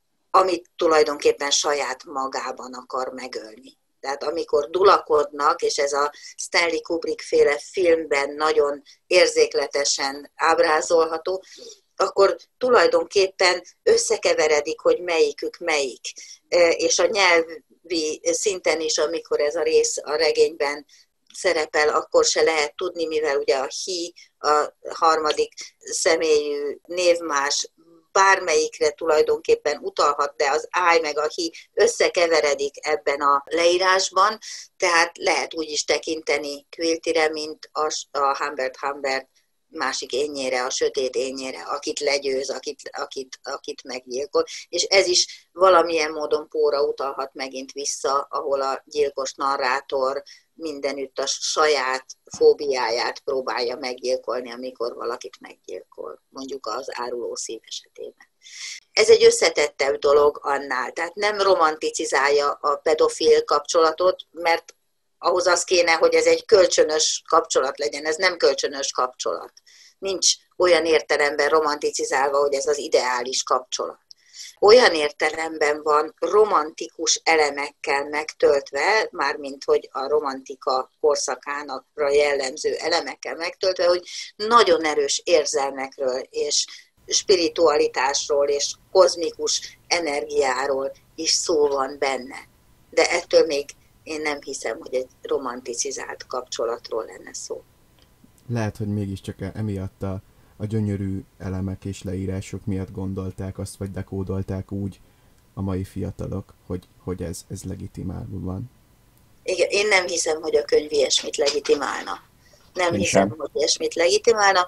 amit tulajdonképpen saját magában akar megölni. Tehát amikor dulakodnak, és ez a Stanley Kubrick féle filmben nagyon érzékletesen ábrázolható, akkor tulajdonképpen összekeveredik, hogy melyikük melyik. És a nyelvi szinten is, amikor ez a rész a regényben szerepel, akkor se lehet tudni, mivel ugye a he, a harmadik személyű névmás bármelyikre tulajdonképpen utalhat, de az I meg a he összekeveredik ebben a leírásban, tehát lehet úgy is tekinteni Quiltyre, mint a, a Humbert Humbert másik énnyére, a sötét énnyére, akit legyőz, akit, akit, akit meggyilkol. És ez is valamilyen módon Poe-ra utalhat megint vissza, ahol a gyilkos narrátor mindenütt a saját fóbiáját próbálja meggyilkolni, amikor valakit meggyilkol, mondjuk az áruló szív esetében. Ez egy összetettebb dolog annál, tehát nem romanticizálja a pedofil kapcsolatot, mert ahhoz az kéne, hogy ez egy kölcsönös kapcsolat legyen, ez nem kölcsönös kapcsolat. Nincs olyan értelemben romanticizálva, hogy ez az ideális kapcsolat. Olyan értelemben van romantikus elemekkel megtöltve, mármint hogy a romantika korszakának jellemző elemekkel megtöltve, hogy nagyon erős érzelmekről és spiritualitásról és kozmikus energiáról is szó van benne. De ettől még én nem hiszem, hogy egy romanticizált kapcsolatról lenne szó. Lehet, hogy mégiscsak emiatt a, a gyönyörű elemek és leírások miatt gondolták azt, vagy dekódolták úgy a mai fiatalok, hogy, hogy ez, ez legitimálva van. Igen, én nem hiszem, hogy a könyv ilyesmit legitimálna. Nem Én hiszem, sem. hogy ilyesmit legitimálna,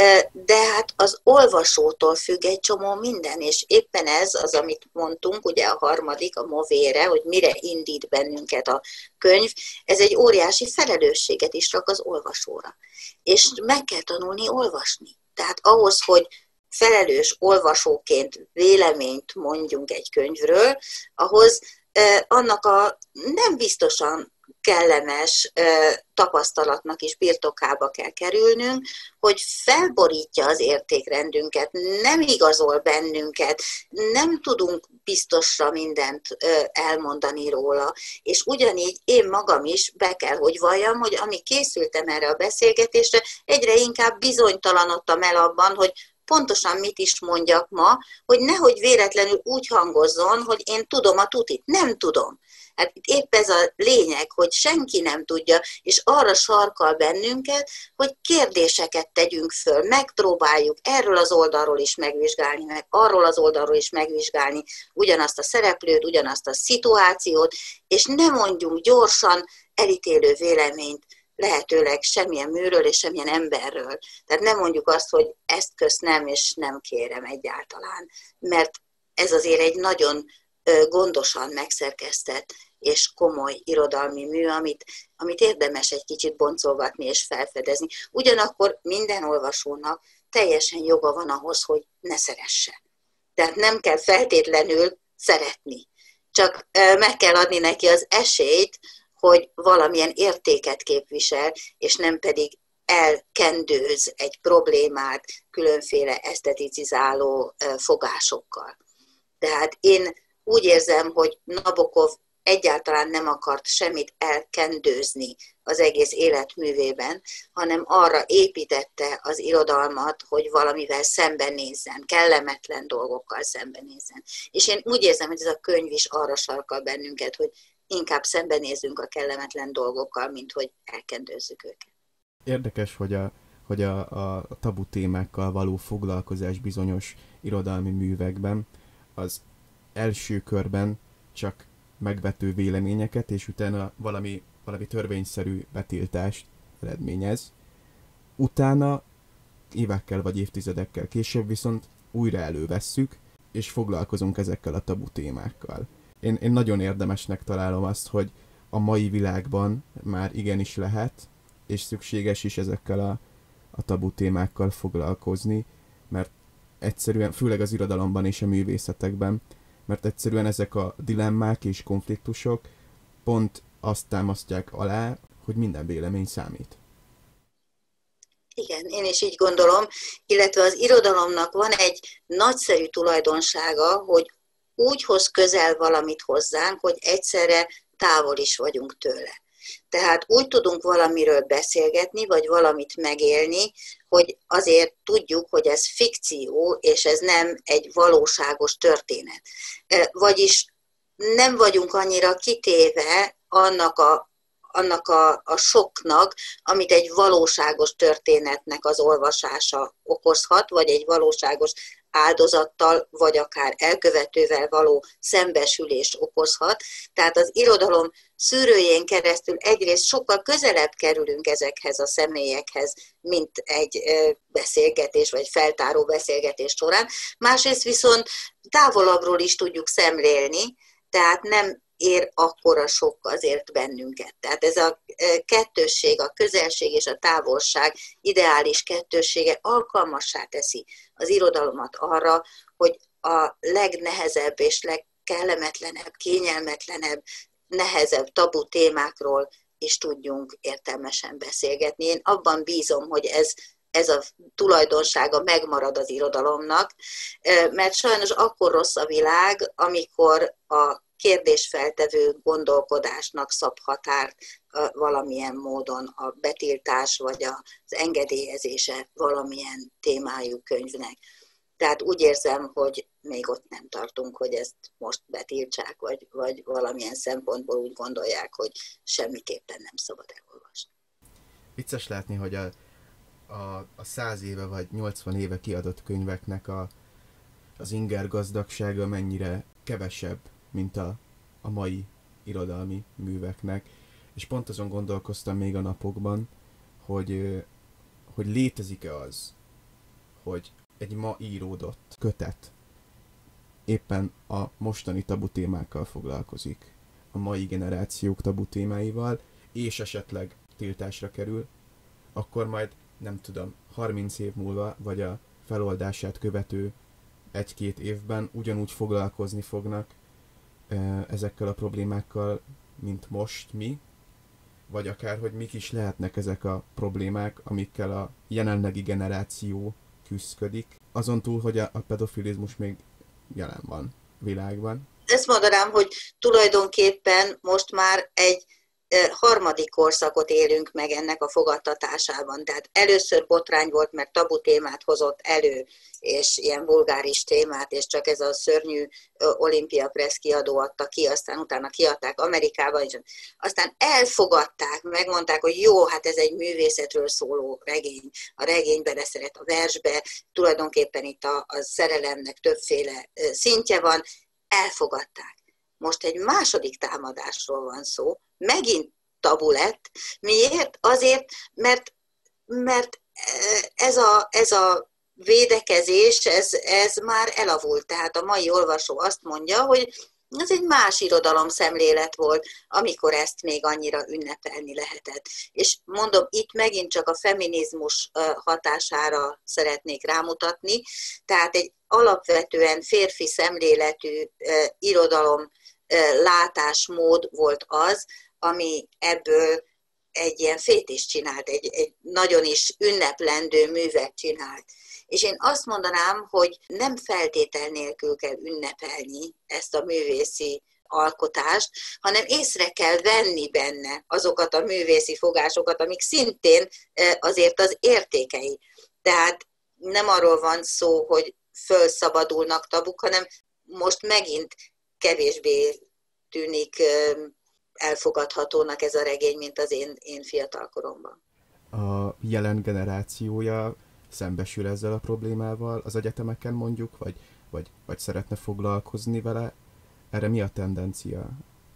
de hát az olvasótól függ egy csomó minden, és éppen ez az, amit mondtunk, ugye a harmadik, a movére, hogy mire indít bennünket a könyv, ez egy óriási felelősséget is rak az olvasóra. És meg kell tanulni olvasni. Tehát ahhoz, hogy felelős olvasóként véleményt mondjunk egy könyvről, ahhoz annak a nem biztosan kellemes tapasztalatnak is birtokába kell kerülnünk, hogy felborítja az értékrendünket, nem igazol bennünket, nem tudunk biztosra mindent elmondani róla, és ugyanígy én magam is be kell, hogy valljam, hogy amíg készültem erre a beszélgetésre, egyre inkább bizonytalanodtam el abban, hogy pontosan mit is mondjak ma, hogy nehogy véletlenül úgy hangozzon, hogy én tudom a tutit. Nem tudom. Hát épp ez a lényeg, hogy senki nem tudja, és arra sarkal bennünket, hogy kérdéseket tegyünk föl, megpróbáljuk erről az oldalról is megvizsgálni, meg arról az oldalról is megvizsgálni ugyanazt a szereplőt, ugyanazt a szituációt, és ne mondjunk gyorsan elítélő véleményt, lehetőleg semmilyen műről és semmilyen emberről. Tehát nem mondjuk azt, hogy ezt közt nem, és nem kérem egyáltalán, mert ez azért egy nagyon gondosan megszerkesztett és komoly irodalmi mű, amit, amit érdemes egy kicsit boncolgatni és felfedezni. Ugyanakkor minden olvasónak teljesen joga van ahhoz, hogy ne szeresse. Tehát nem kell feltétlenül szeretni. Csak meg kell adni neki az esélyt, hogy valamilyen értéket képvisel, és nem pedig elkendőz egy problémát különféle eszteticizáló fogásokkal. Tehát én úgy érzem, hogy Nabokov egyáltalán nem akart semmit elkendőzni az egész életművében, hanem arra építette az irodalmat, hogy valamivel szembenézzen, kellemetlen dolgokkal szembenézzen. És én úgy érzem, hogy ez a könyv is arra sarkal bennünket, hogy inkább szembenézzünk a kellemetlen dolgokkal, mint hogy elkendőzzük őket. Érdekes, hogy a, hogy a, a tabu témákkal való foglalkozás bizonyos irodalmi művekben az első körben csak megvető véleményeket, és utána valami, valami törvényszerű betiltást eredményez. Utána évekkel vagy évtizedekkel később viszont újra elővesszük, és foglalkozunk ezekkel a tabu témákkal. Én, én nagyon érdemesnek találom azt, hogy a mai világban már igenis lehet, és szükséges is ezekkel a, a tabu témákkal foglalkozni, mert egyszerűen, főleg az irodalomban és a művészetekben, mert egyszerűen ezek a dilemmák és konfliktusok pont azt támasztják alá, hogy minden vélemény számít. Igen, én is így gondolom, illetve az irodalomnak van egy nagyszerű tulajdonsága, hogy úgy hoz közel valamit hozzánk, hogy egyszerre távol is vagyunk tőle. Tehát úgy tudunk valamiről beszélgetni, vagy valamit megélni, hogy azért tudjuk, hogy ez fikció, és ez nem egy valóságos történet. Vagyis nem vagyunk annyira kitéve annak a annak a, a soknak, amit egy valóságos történetnek az olvasása okozhat, vagy egy valóságos áldozattal, vagy akár elkövetővel való szembesülés okozhat. Tehát az irodalom szűrőjén keresztül egyrészt sokkal közelebb kerülünk ezekhez a személyekhez, mint egy beszélgetés, vagy feltáró beszélgetés során. Másrészt viszont távolabbról is tudjuk szemlélni, tehát nem ér akkora sok azért bennünket. Tehát ez a kettősség, a közelség és a távolság ideális kettőssége alkalmassá teszi az irodalomat arra, hogy a legnehezebb és legkellemetlenebb, kényelmetlenebb, nehezebb tabu témákról is tudjunk értelmesen beszélgetni. Én abban bízom, hogy ez ez a tulajdonsága megmarad az irodalomnak, mert sajnos akkor rossz a világ, amikor a kérdésfeltevő gondolkodásnak szab határt valamilyen módon a betiltás vagy az engedélyezése valamilyen témájú könyvnek. Tehát úgy érzem, hogy még ott nem tartunk, hogy ezt most betiltsák, vagy, vagy valamilyen szempontból úgy gondolják, hogy semmiképpen nem szabad elolvasni. Vicces látni, hogy a, a, a száz éve vagy nyolcvan éve kiadott könyveknek a, az inger gazdagsága mennyire kevesebb, mint a, a mai irodalmi műveknek. És pont azon gondolkoztam még a napokban, hogy, hogy létezik-e az, hogy egy ma íródott kötet éppen a mostani tabu témákkal foglalkozik, a mai generációk tabu témáival, és esetleg tiltásra kerül, akkor majd, nem tudom, harminc év múlva, vagy a feloldását követő egy-két évben ugyanúgy foglalkozni fognak ezekkel a problémákkal, mint most mi, vagy akár, hogy mik is lehetnek ezek a problémák, amikkel a jelenlegi generáció küszködik, azon túl, hogy a, a pedofilizmus még jelen van világban. Ezt mondanám, hogy tulajdonképpen most már egy harmadik korszakot élünk meg ennek a fogadtatásában. Tehát először botrány volt, mert tabu témát hozott elő, és ilyen vulgáris témát, és csak ez a szörnyű Olympia Press kiadó adta ki, aztán utána kiadták Amerikában, és aztán elfogadták, megmondták, hogy jó, hát ez egy művészetről szóló regény. A regény beleszeret a versbe, tulajdonképpen itt a, a szerelemnek többféle szintje van, elfogadták. Most egy második támadásról van szó, megint tabu lett. Miért? Azért, mert, mert ez, a, ez a védekezés, ez, ez már elavult. Tehát a mai olvasó azt mondja, hogy ez egy más irodalom szemlélet volt, amikor ezt még annyira ünnepelni lehetett. És mondom, itt megint csak a feminizmus hatására szeretnék rámutatni, tehát egy alapvetően férfi szemléletű irodalom látásmód volt az, ami ebből egy ilyen fétist csinált, egy, egy nagyon is ünneplendő művet csinált. És én azt mondanám, hogy nem feltétel nélkül kell ünnepelni ezt a művészi alkotást, hanem észre kell venni benne azokat a művészi fogásokat, amik szintén azért az értékei. Tehát nem arról van szó, hogy fölszabadulnak tabuk, hanem most megint kevésbé tűnik elfogadhatónak ez a regény, mint az én, én fiatalkoromban. A jelen generációja szembesül ezzel a problémával az egyetemeken mondjuk, vagy, vagy, vagy szeretne foglalkozni vele? Erre mi a tendencia?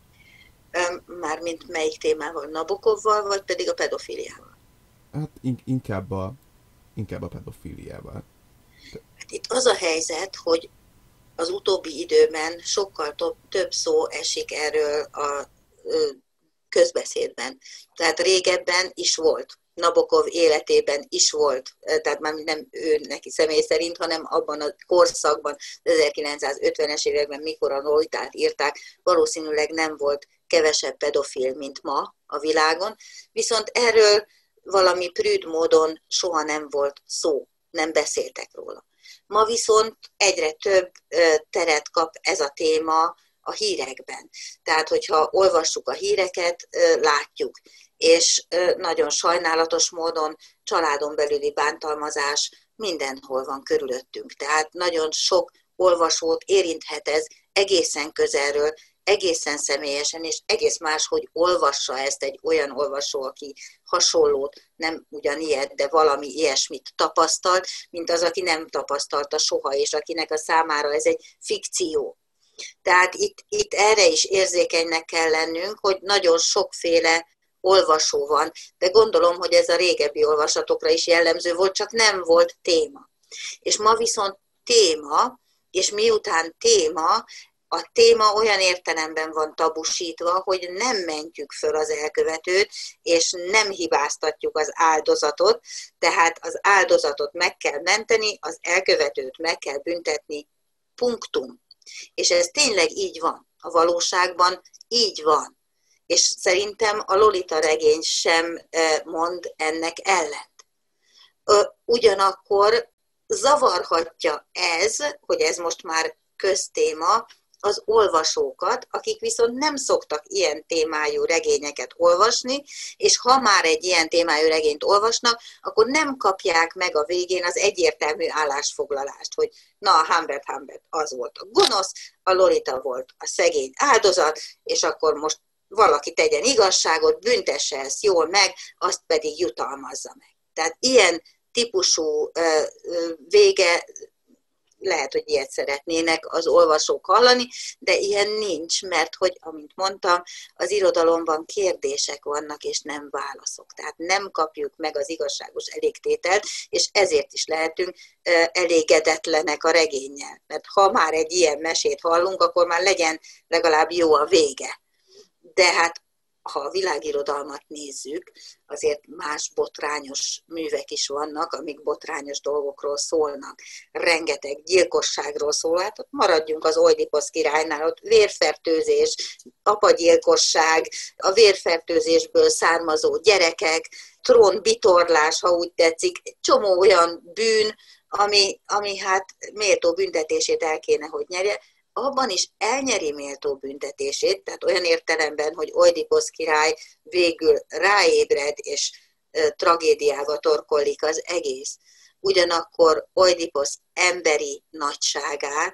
Mármint melyik témával? Nabokovval, vagy pedig a pedofíliával? Hát inkább a, inkább a pedofíliával. Hát itt az a helyzet, hogy az utóbbi időben sokkal több szó esik erről a közbeszédben. Tehát régebben is volt. Nabokov életében is volt, tehát már nem ő neki személy szerint, hanem abban a korszakban, ezerkilencszázötvenes években, mikor a Lolitát írták, valószínűleg nem volt kevesebb pedofil, mint ma a világon, viszont erről valami prűd módon soha nem volt szó, nem beszéltek róla. Ma viszont egyre több teret kap ez a téma a hírekben. Tehát, hogyha olvassuk a híreket, látjuk. És nagyon sajnálatos módon családon belüli bántalmazás mindenhol van körülöttünk. Tehát nagyon sok olvasót érinthet ez egészen közelről, egészen személyesen, és egész más, hogy olvassa ezt egy olyan olvasó, aki hasonlót, nem ugyanilyet, de valami ilyesmit tapasztalt, mint az, aki nem tapasztalta soha, és akinek a számára ez egy fikció. Tehát itt, itt erre is érzékenynek kell lennünk, hogy nagyon sokféle olvasó van, de gondolom, hogy ez a régebbi olvasatokra is jellemző volt, csak nem volt téma. És ma viszont téma, és miután téma, a téma olyan értelemben van tabusítva, hogy nem mentjük föl az elkövetőt, és nem hibáztatjuk az áldozatot, tehát az áldozatot meg kell menteni, az elkövetőt meg kell büntetni, punktum. És ez tényleg így van. A valóságban így van. És szerintem a Lolita regény sem mond ennek ellent. Ugyanakkor zavarhatja ez, hogy ez most már köztéma, az olvasókat, akik viszont nem szoktak ilyen témájú regényeket olvasni, és ha már egy ilyen témájú regényt olvasnak, akkor nem kapják meg a végén az egyértelmű állásfoglalást, hogy na, a Humbert Humbert az volt a gonosz, a Lolita volt a szegény áldozat, és akkor most valaki tegyen igazságot, büntesse ezt jól meg, azt pedig jutalmazza meg. Tehát ilyen típusú vége, lehet, hogy ilyet szeretnének az olvasók hallani, de ilyen nincs, mert hogy, amint mondtam, az irodalomban kérdések vannak, és nem válaszok. Tehát nem kapjuk meg az igazságos elégtételt, és ezért is lehetünk elégedetlenek a regénnyel. Mert ha már egy ilyen mesét hallunk, akkor már legyen legalább jó a vége. De hát ha a világirodalmat nézzük, azért más botrányos művek is vannak, amik botrányos dolgokról szólnak. Rengeteg gyilkosságról szól, hát maradjunk az Oidiposz királynál, ott vérfertőzés, apagyilkosság, a vérfertőzésből származó gyerekek, trónbitorlás, ha úgy tetszik, egy csomó olyan bűn, ami, ami hát méltó büntetését el kéne, hogy nyerje, abban is elnyeri méltó büntetését, tehát olyan értelemben, hogy Oidiposz király végül ráébred, és e, tragédiába torkollik az egész. Ugyanakkor Oidiposz emberi nagyságát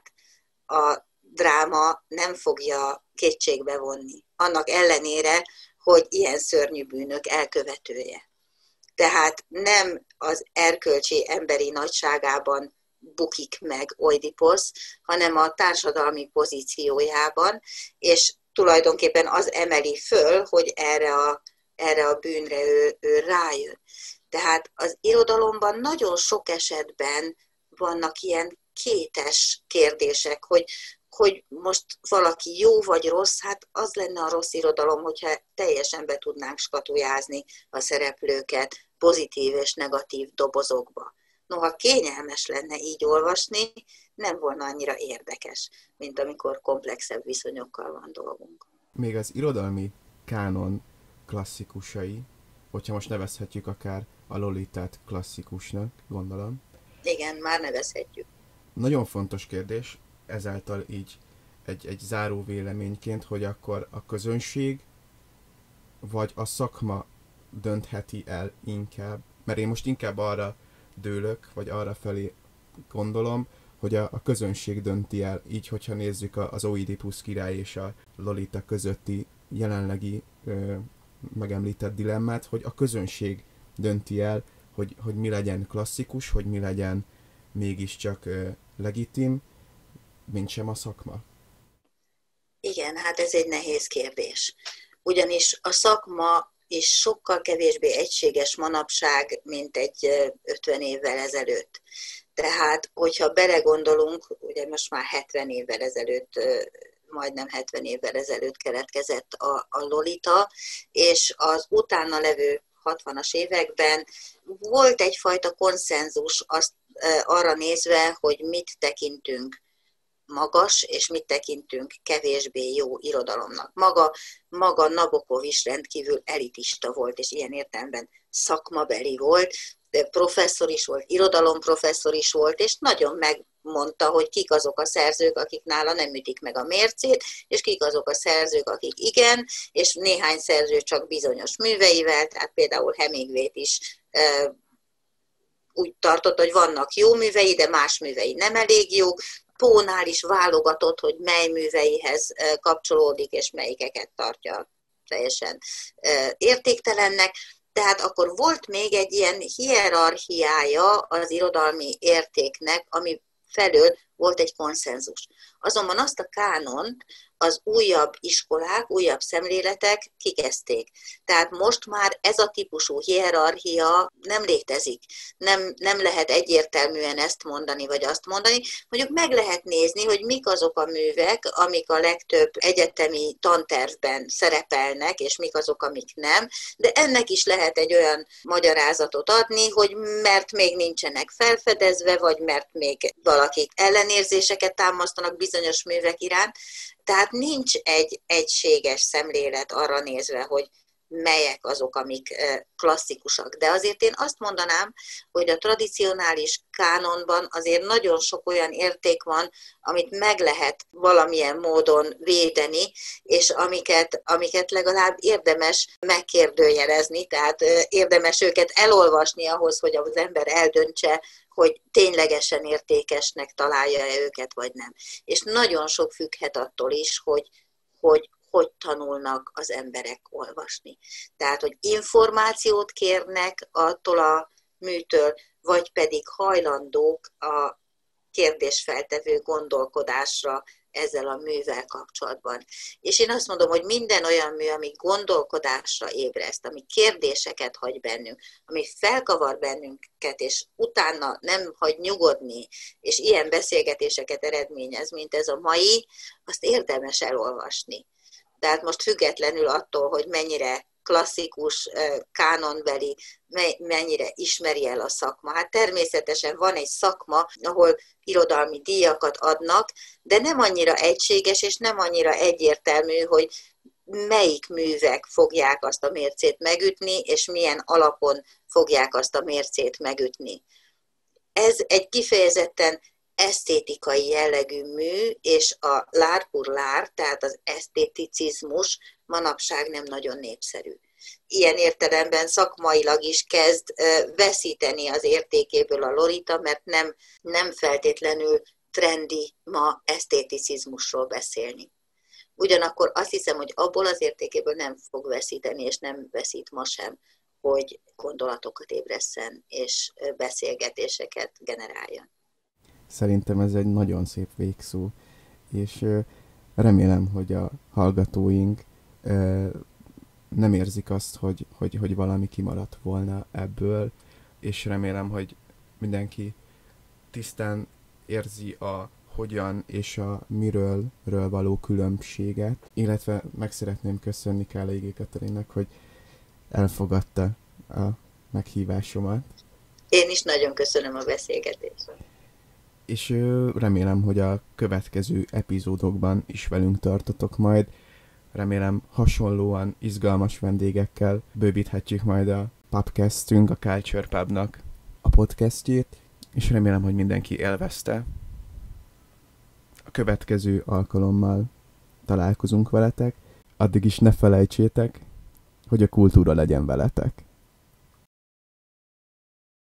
a dráma nem fogja kétségbe vonni. Annak ellenére, hogy ilyen szörnyű bűnök elkövetője. Tehát nem az erkölcsi emberi nagyságában bukik meg Oidiposz, hanem a társadalmi pozíciójában, és tulajdonképpen az emeli föl, hogy erre a, erre a bűnre ő, ő rájön. Tehát az irodalomban nagyon sok esetben vannak ilyen kétes kérdések, hogy, hogy most valaki jó vagy rossz, hát az lenne a rossz irodalom, hogyha teljesen be tudnánk skatujázni a szereplőket pozitív és negatív dobozokba. Noha kényelmes lenne így olvasni, nem volna annyira érdekes, mint amikor komplexebb viszonyokkal van dolgunk. Még az irodalmi kánon klasszikusai, hogyha most nevezhetjük akár a Lolitát klasszikusnak, gondolom. Igen, már nevezhetjük. Nagyon fontos kérdés, ezáltal így egy, egy záró véleményként, hogy akkor a közönség vagy a szakma döntheti el inkább, mert én most inkább arra dőlök, vagy arra felé gondolom, hogy a, a közönség dönti el, így, hogyha nézzük az Oidipusz király és a Lolita közötti jelenlegi ö, megemlített dilemmát, hogy a közönség dönti el, hogy, hogy mi legyen klasszikus, hogy mi legyen mégiscsak ö, legitim, mint sem a szakma. Igen, hát ez egy nehéz kérdés. Ugyanis a szakma és sokkal kevésbé egységes manapság, mint egy ötven évvel ezelőtt. Tehát, hogyha belegondolunk, ugye most már hetven évvel ezelőtt, majdnem hetven évvel ezelőtt keletkezett a, a Lolita, és az utána levő hatvanas években volt egyfajta konszenzus azt arra nézve, hogy mit tekintünk magas, és mit tekintünk kevésbé jó irodalomnak. Maga, maga Nabokov is rendkívül elitista volt, és ilyen értelemben szakmabeli volt, professzor is volt, irodalomprofesszor is volt, és nagyon megmondta, hogy kik azok a szerzők, akik nála nem ütik meg a mércét, és kik azok a szerzők, akik igen, és néhány szerző csak bizonyos műveivel, tehát például Hemingwayt is e, úgy tartott, hogy vannak jó művei, de más művei nem elég jó. Pónál is válogatott, hogy mely műveihez kapcsolódik, és melyikeket tartja teljesen értéktelennek. Tehát akkor volt még egy ilyen hierarchiája az irodalmi értéknek, ami felől volt egy konszenzus. Azonban azt a kánont az újabb iskolák, újabb szemléletek kikezdték. Tehát most már ez a típusú hierarchia nem létezik. Nem, nem lehet egyértelműen ezt mondani, vagy azt mondani. Mondjuk meg lehet nézni, hogy mik azok a művek, amik a legtöbb egyetemi tantervben szerepelnek, és mik azok, amik nem. De ennek is lehet egy olyan magyarázatot adni, hogy mert még nincsenek felfedezve, vagy mert még valakik ellenérzéseket támasztanak bizonyos művek iránt. Tehát nincs egy egységes szemlélet arra nézve, hogy melyek azok, amik klasszikusak. De azért én azt mondanám, hogy a tradicionális kánonban azért nagyon sok olyan érték van, amit meg lehet valamilyen módon védeni, és amiket, amiket legalább érdemes megkérdőjelezni, tehát érdemes őket elolvasni ahhoz, hogy az ember eldöntse, hogy ténylegesen értékesnek találja-e őket, vagy nem. És nagyon sok függhet attól is, hogy hogy, hogy tanulnak az emberek olvasni. Tehát, hogy információt kérnek attól a műtől, vagy pedig hajlandók a kérdésfeltevő gondolkodásra ezzel a művel kapcsolatban. És én azt mondom, hogy minden olyan mű, ami gondolkodásra ébreszt, ami kérdéseket hagy bennünk, ami felkavar bennünket, és utána nem hagy nyugodni, és ilyen beszélgetéseket eredményez, mint ez a mai, azt érdemes elolvasni. Tehát most függetlenül attól, hogy mennyire klasszikus, kánonbeli, mennyire ismeri el a szakma. Hát természetesen van egy szakma, ahol irodalmi díjakat adnak, de nem annyira egységes, és nem annyira egyértelmű, hogy melyik művek fogják azt a mércét megütni, és milyen alapon fogják azt a mércét megütni. Ez egy kifejezetten esztétikai jellegű mű, és a l'art pour l'art, tehát az esztéticizmus manapság nem nagyon népszerű. Ilyen értelemben szakmailag is kezd veszíteni az értékéből a Lolita, mert nem, nem feltétlenül trendi ma esztéticizmusról beszélni. Ugyanakkor azt hiszem, hogy abból az értékéből nem fog veszíteni, és nem veszít ma sem, hogy gondolatokat ébresszen, és beszélgetéseket generáljon. Szerintem ez egy nagyon szép végszó, és remélem, hogy a hallgatóink nem érzik azt, hogy, hogy, hogy valami kimaradt volna ebből, és remélem, hogy mindenki tisztán érzi a hogyan és a miről ről való különbséget, illetve meg szeretném köszönni Kállai G. Katalinnak, hogy elfogadta a meghívásomat. Én is nagyon köszönöm a beszélgetést. És remélem, hogy a következő epizódokban is velünk tartotok majd. Remélem hasonlóan izgalmas vendégekkel bővíthetjük majd a Pubcastünk, a Culture Pubnak a podcastjét, és remélem, hogy mindenki élvezte. A következő alkalommal találkozunk veletek. Addig is ne felejtsétek, hogy a kultúra legyen veletek.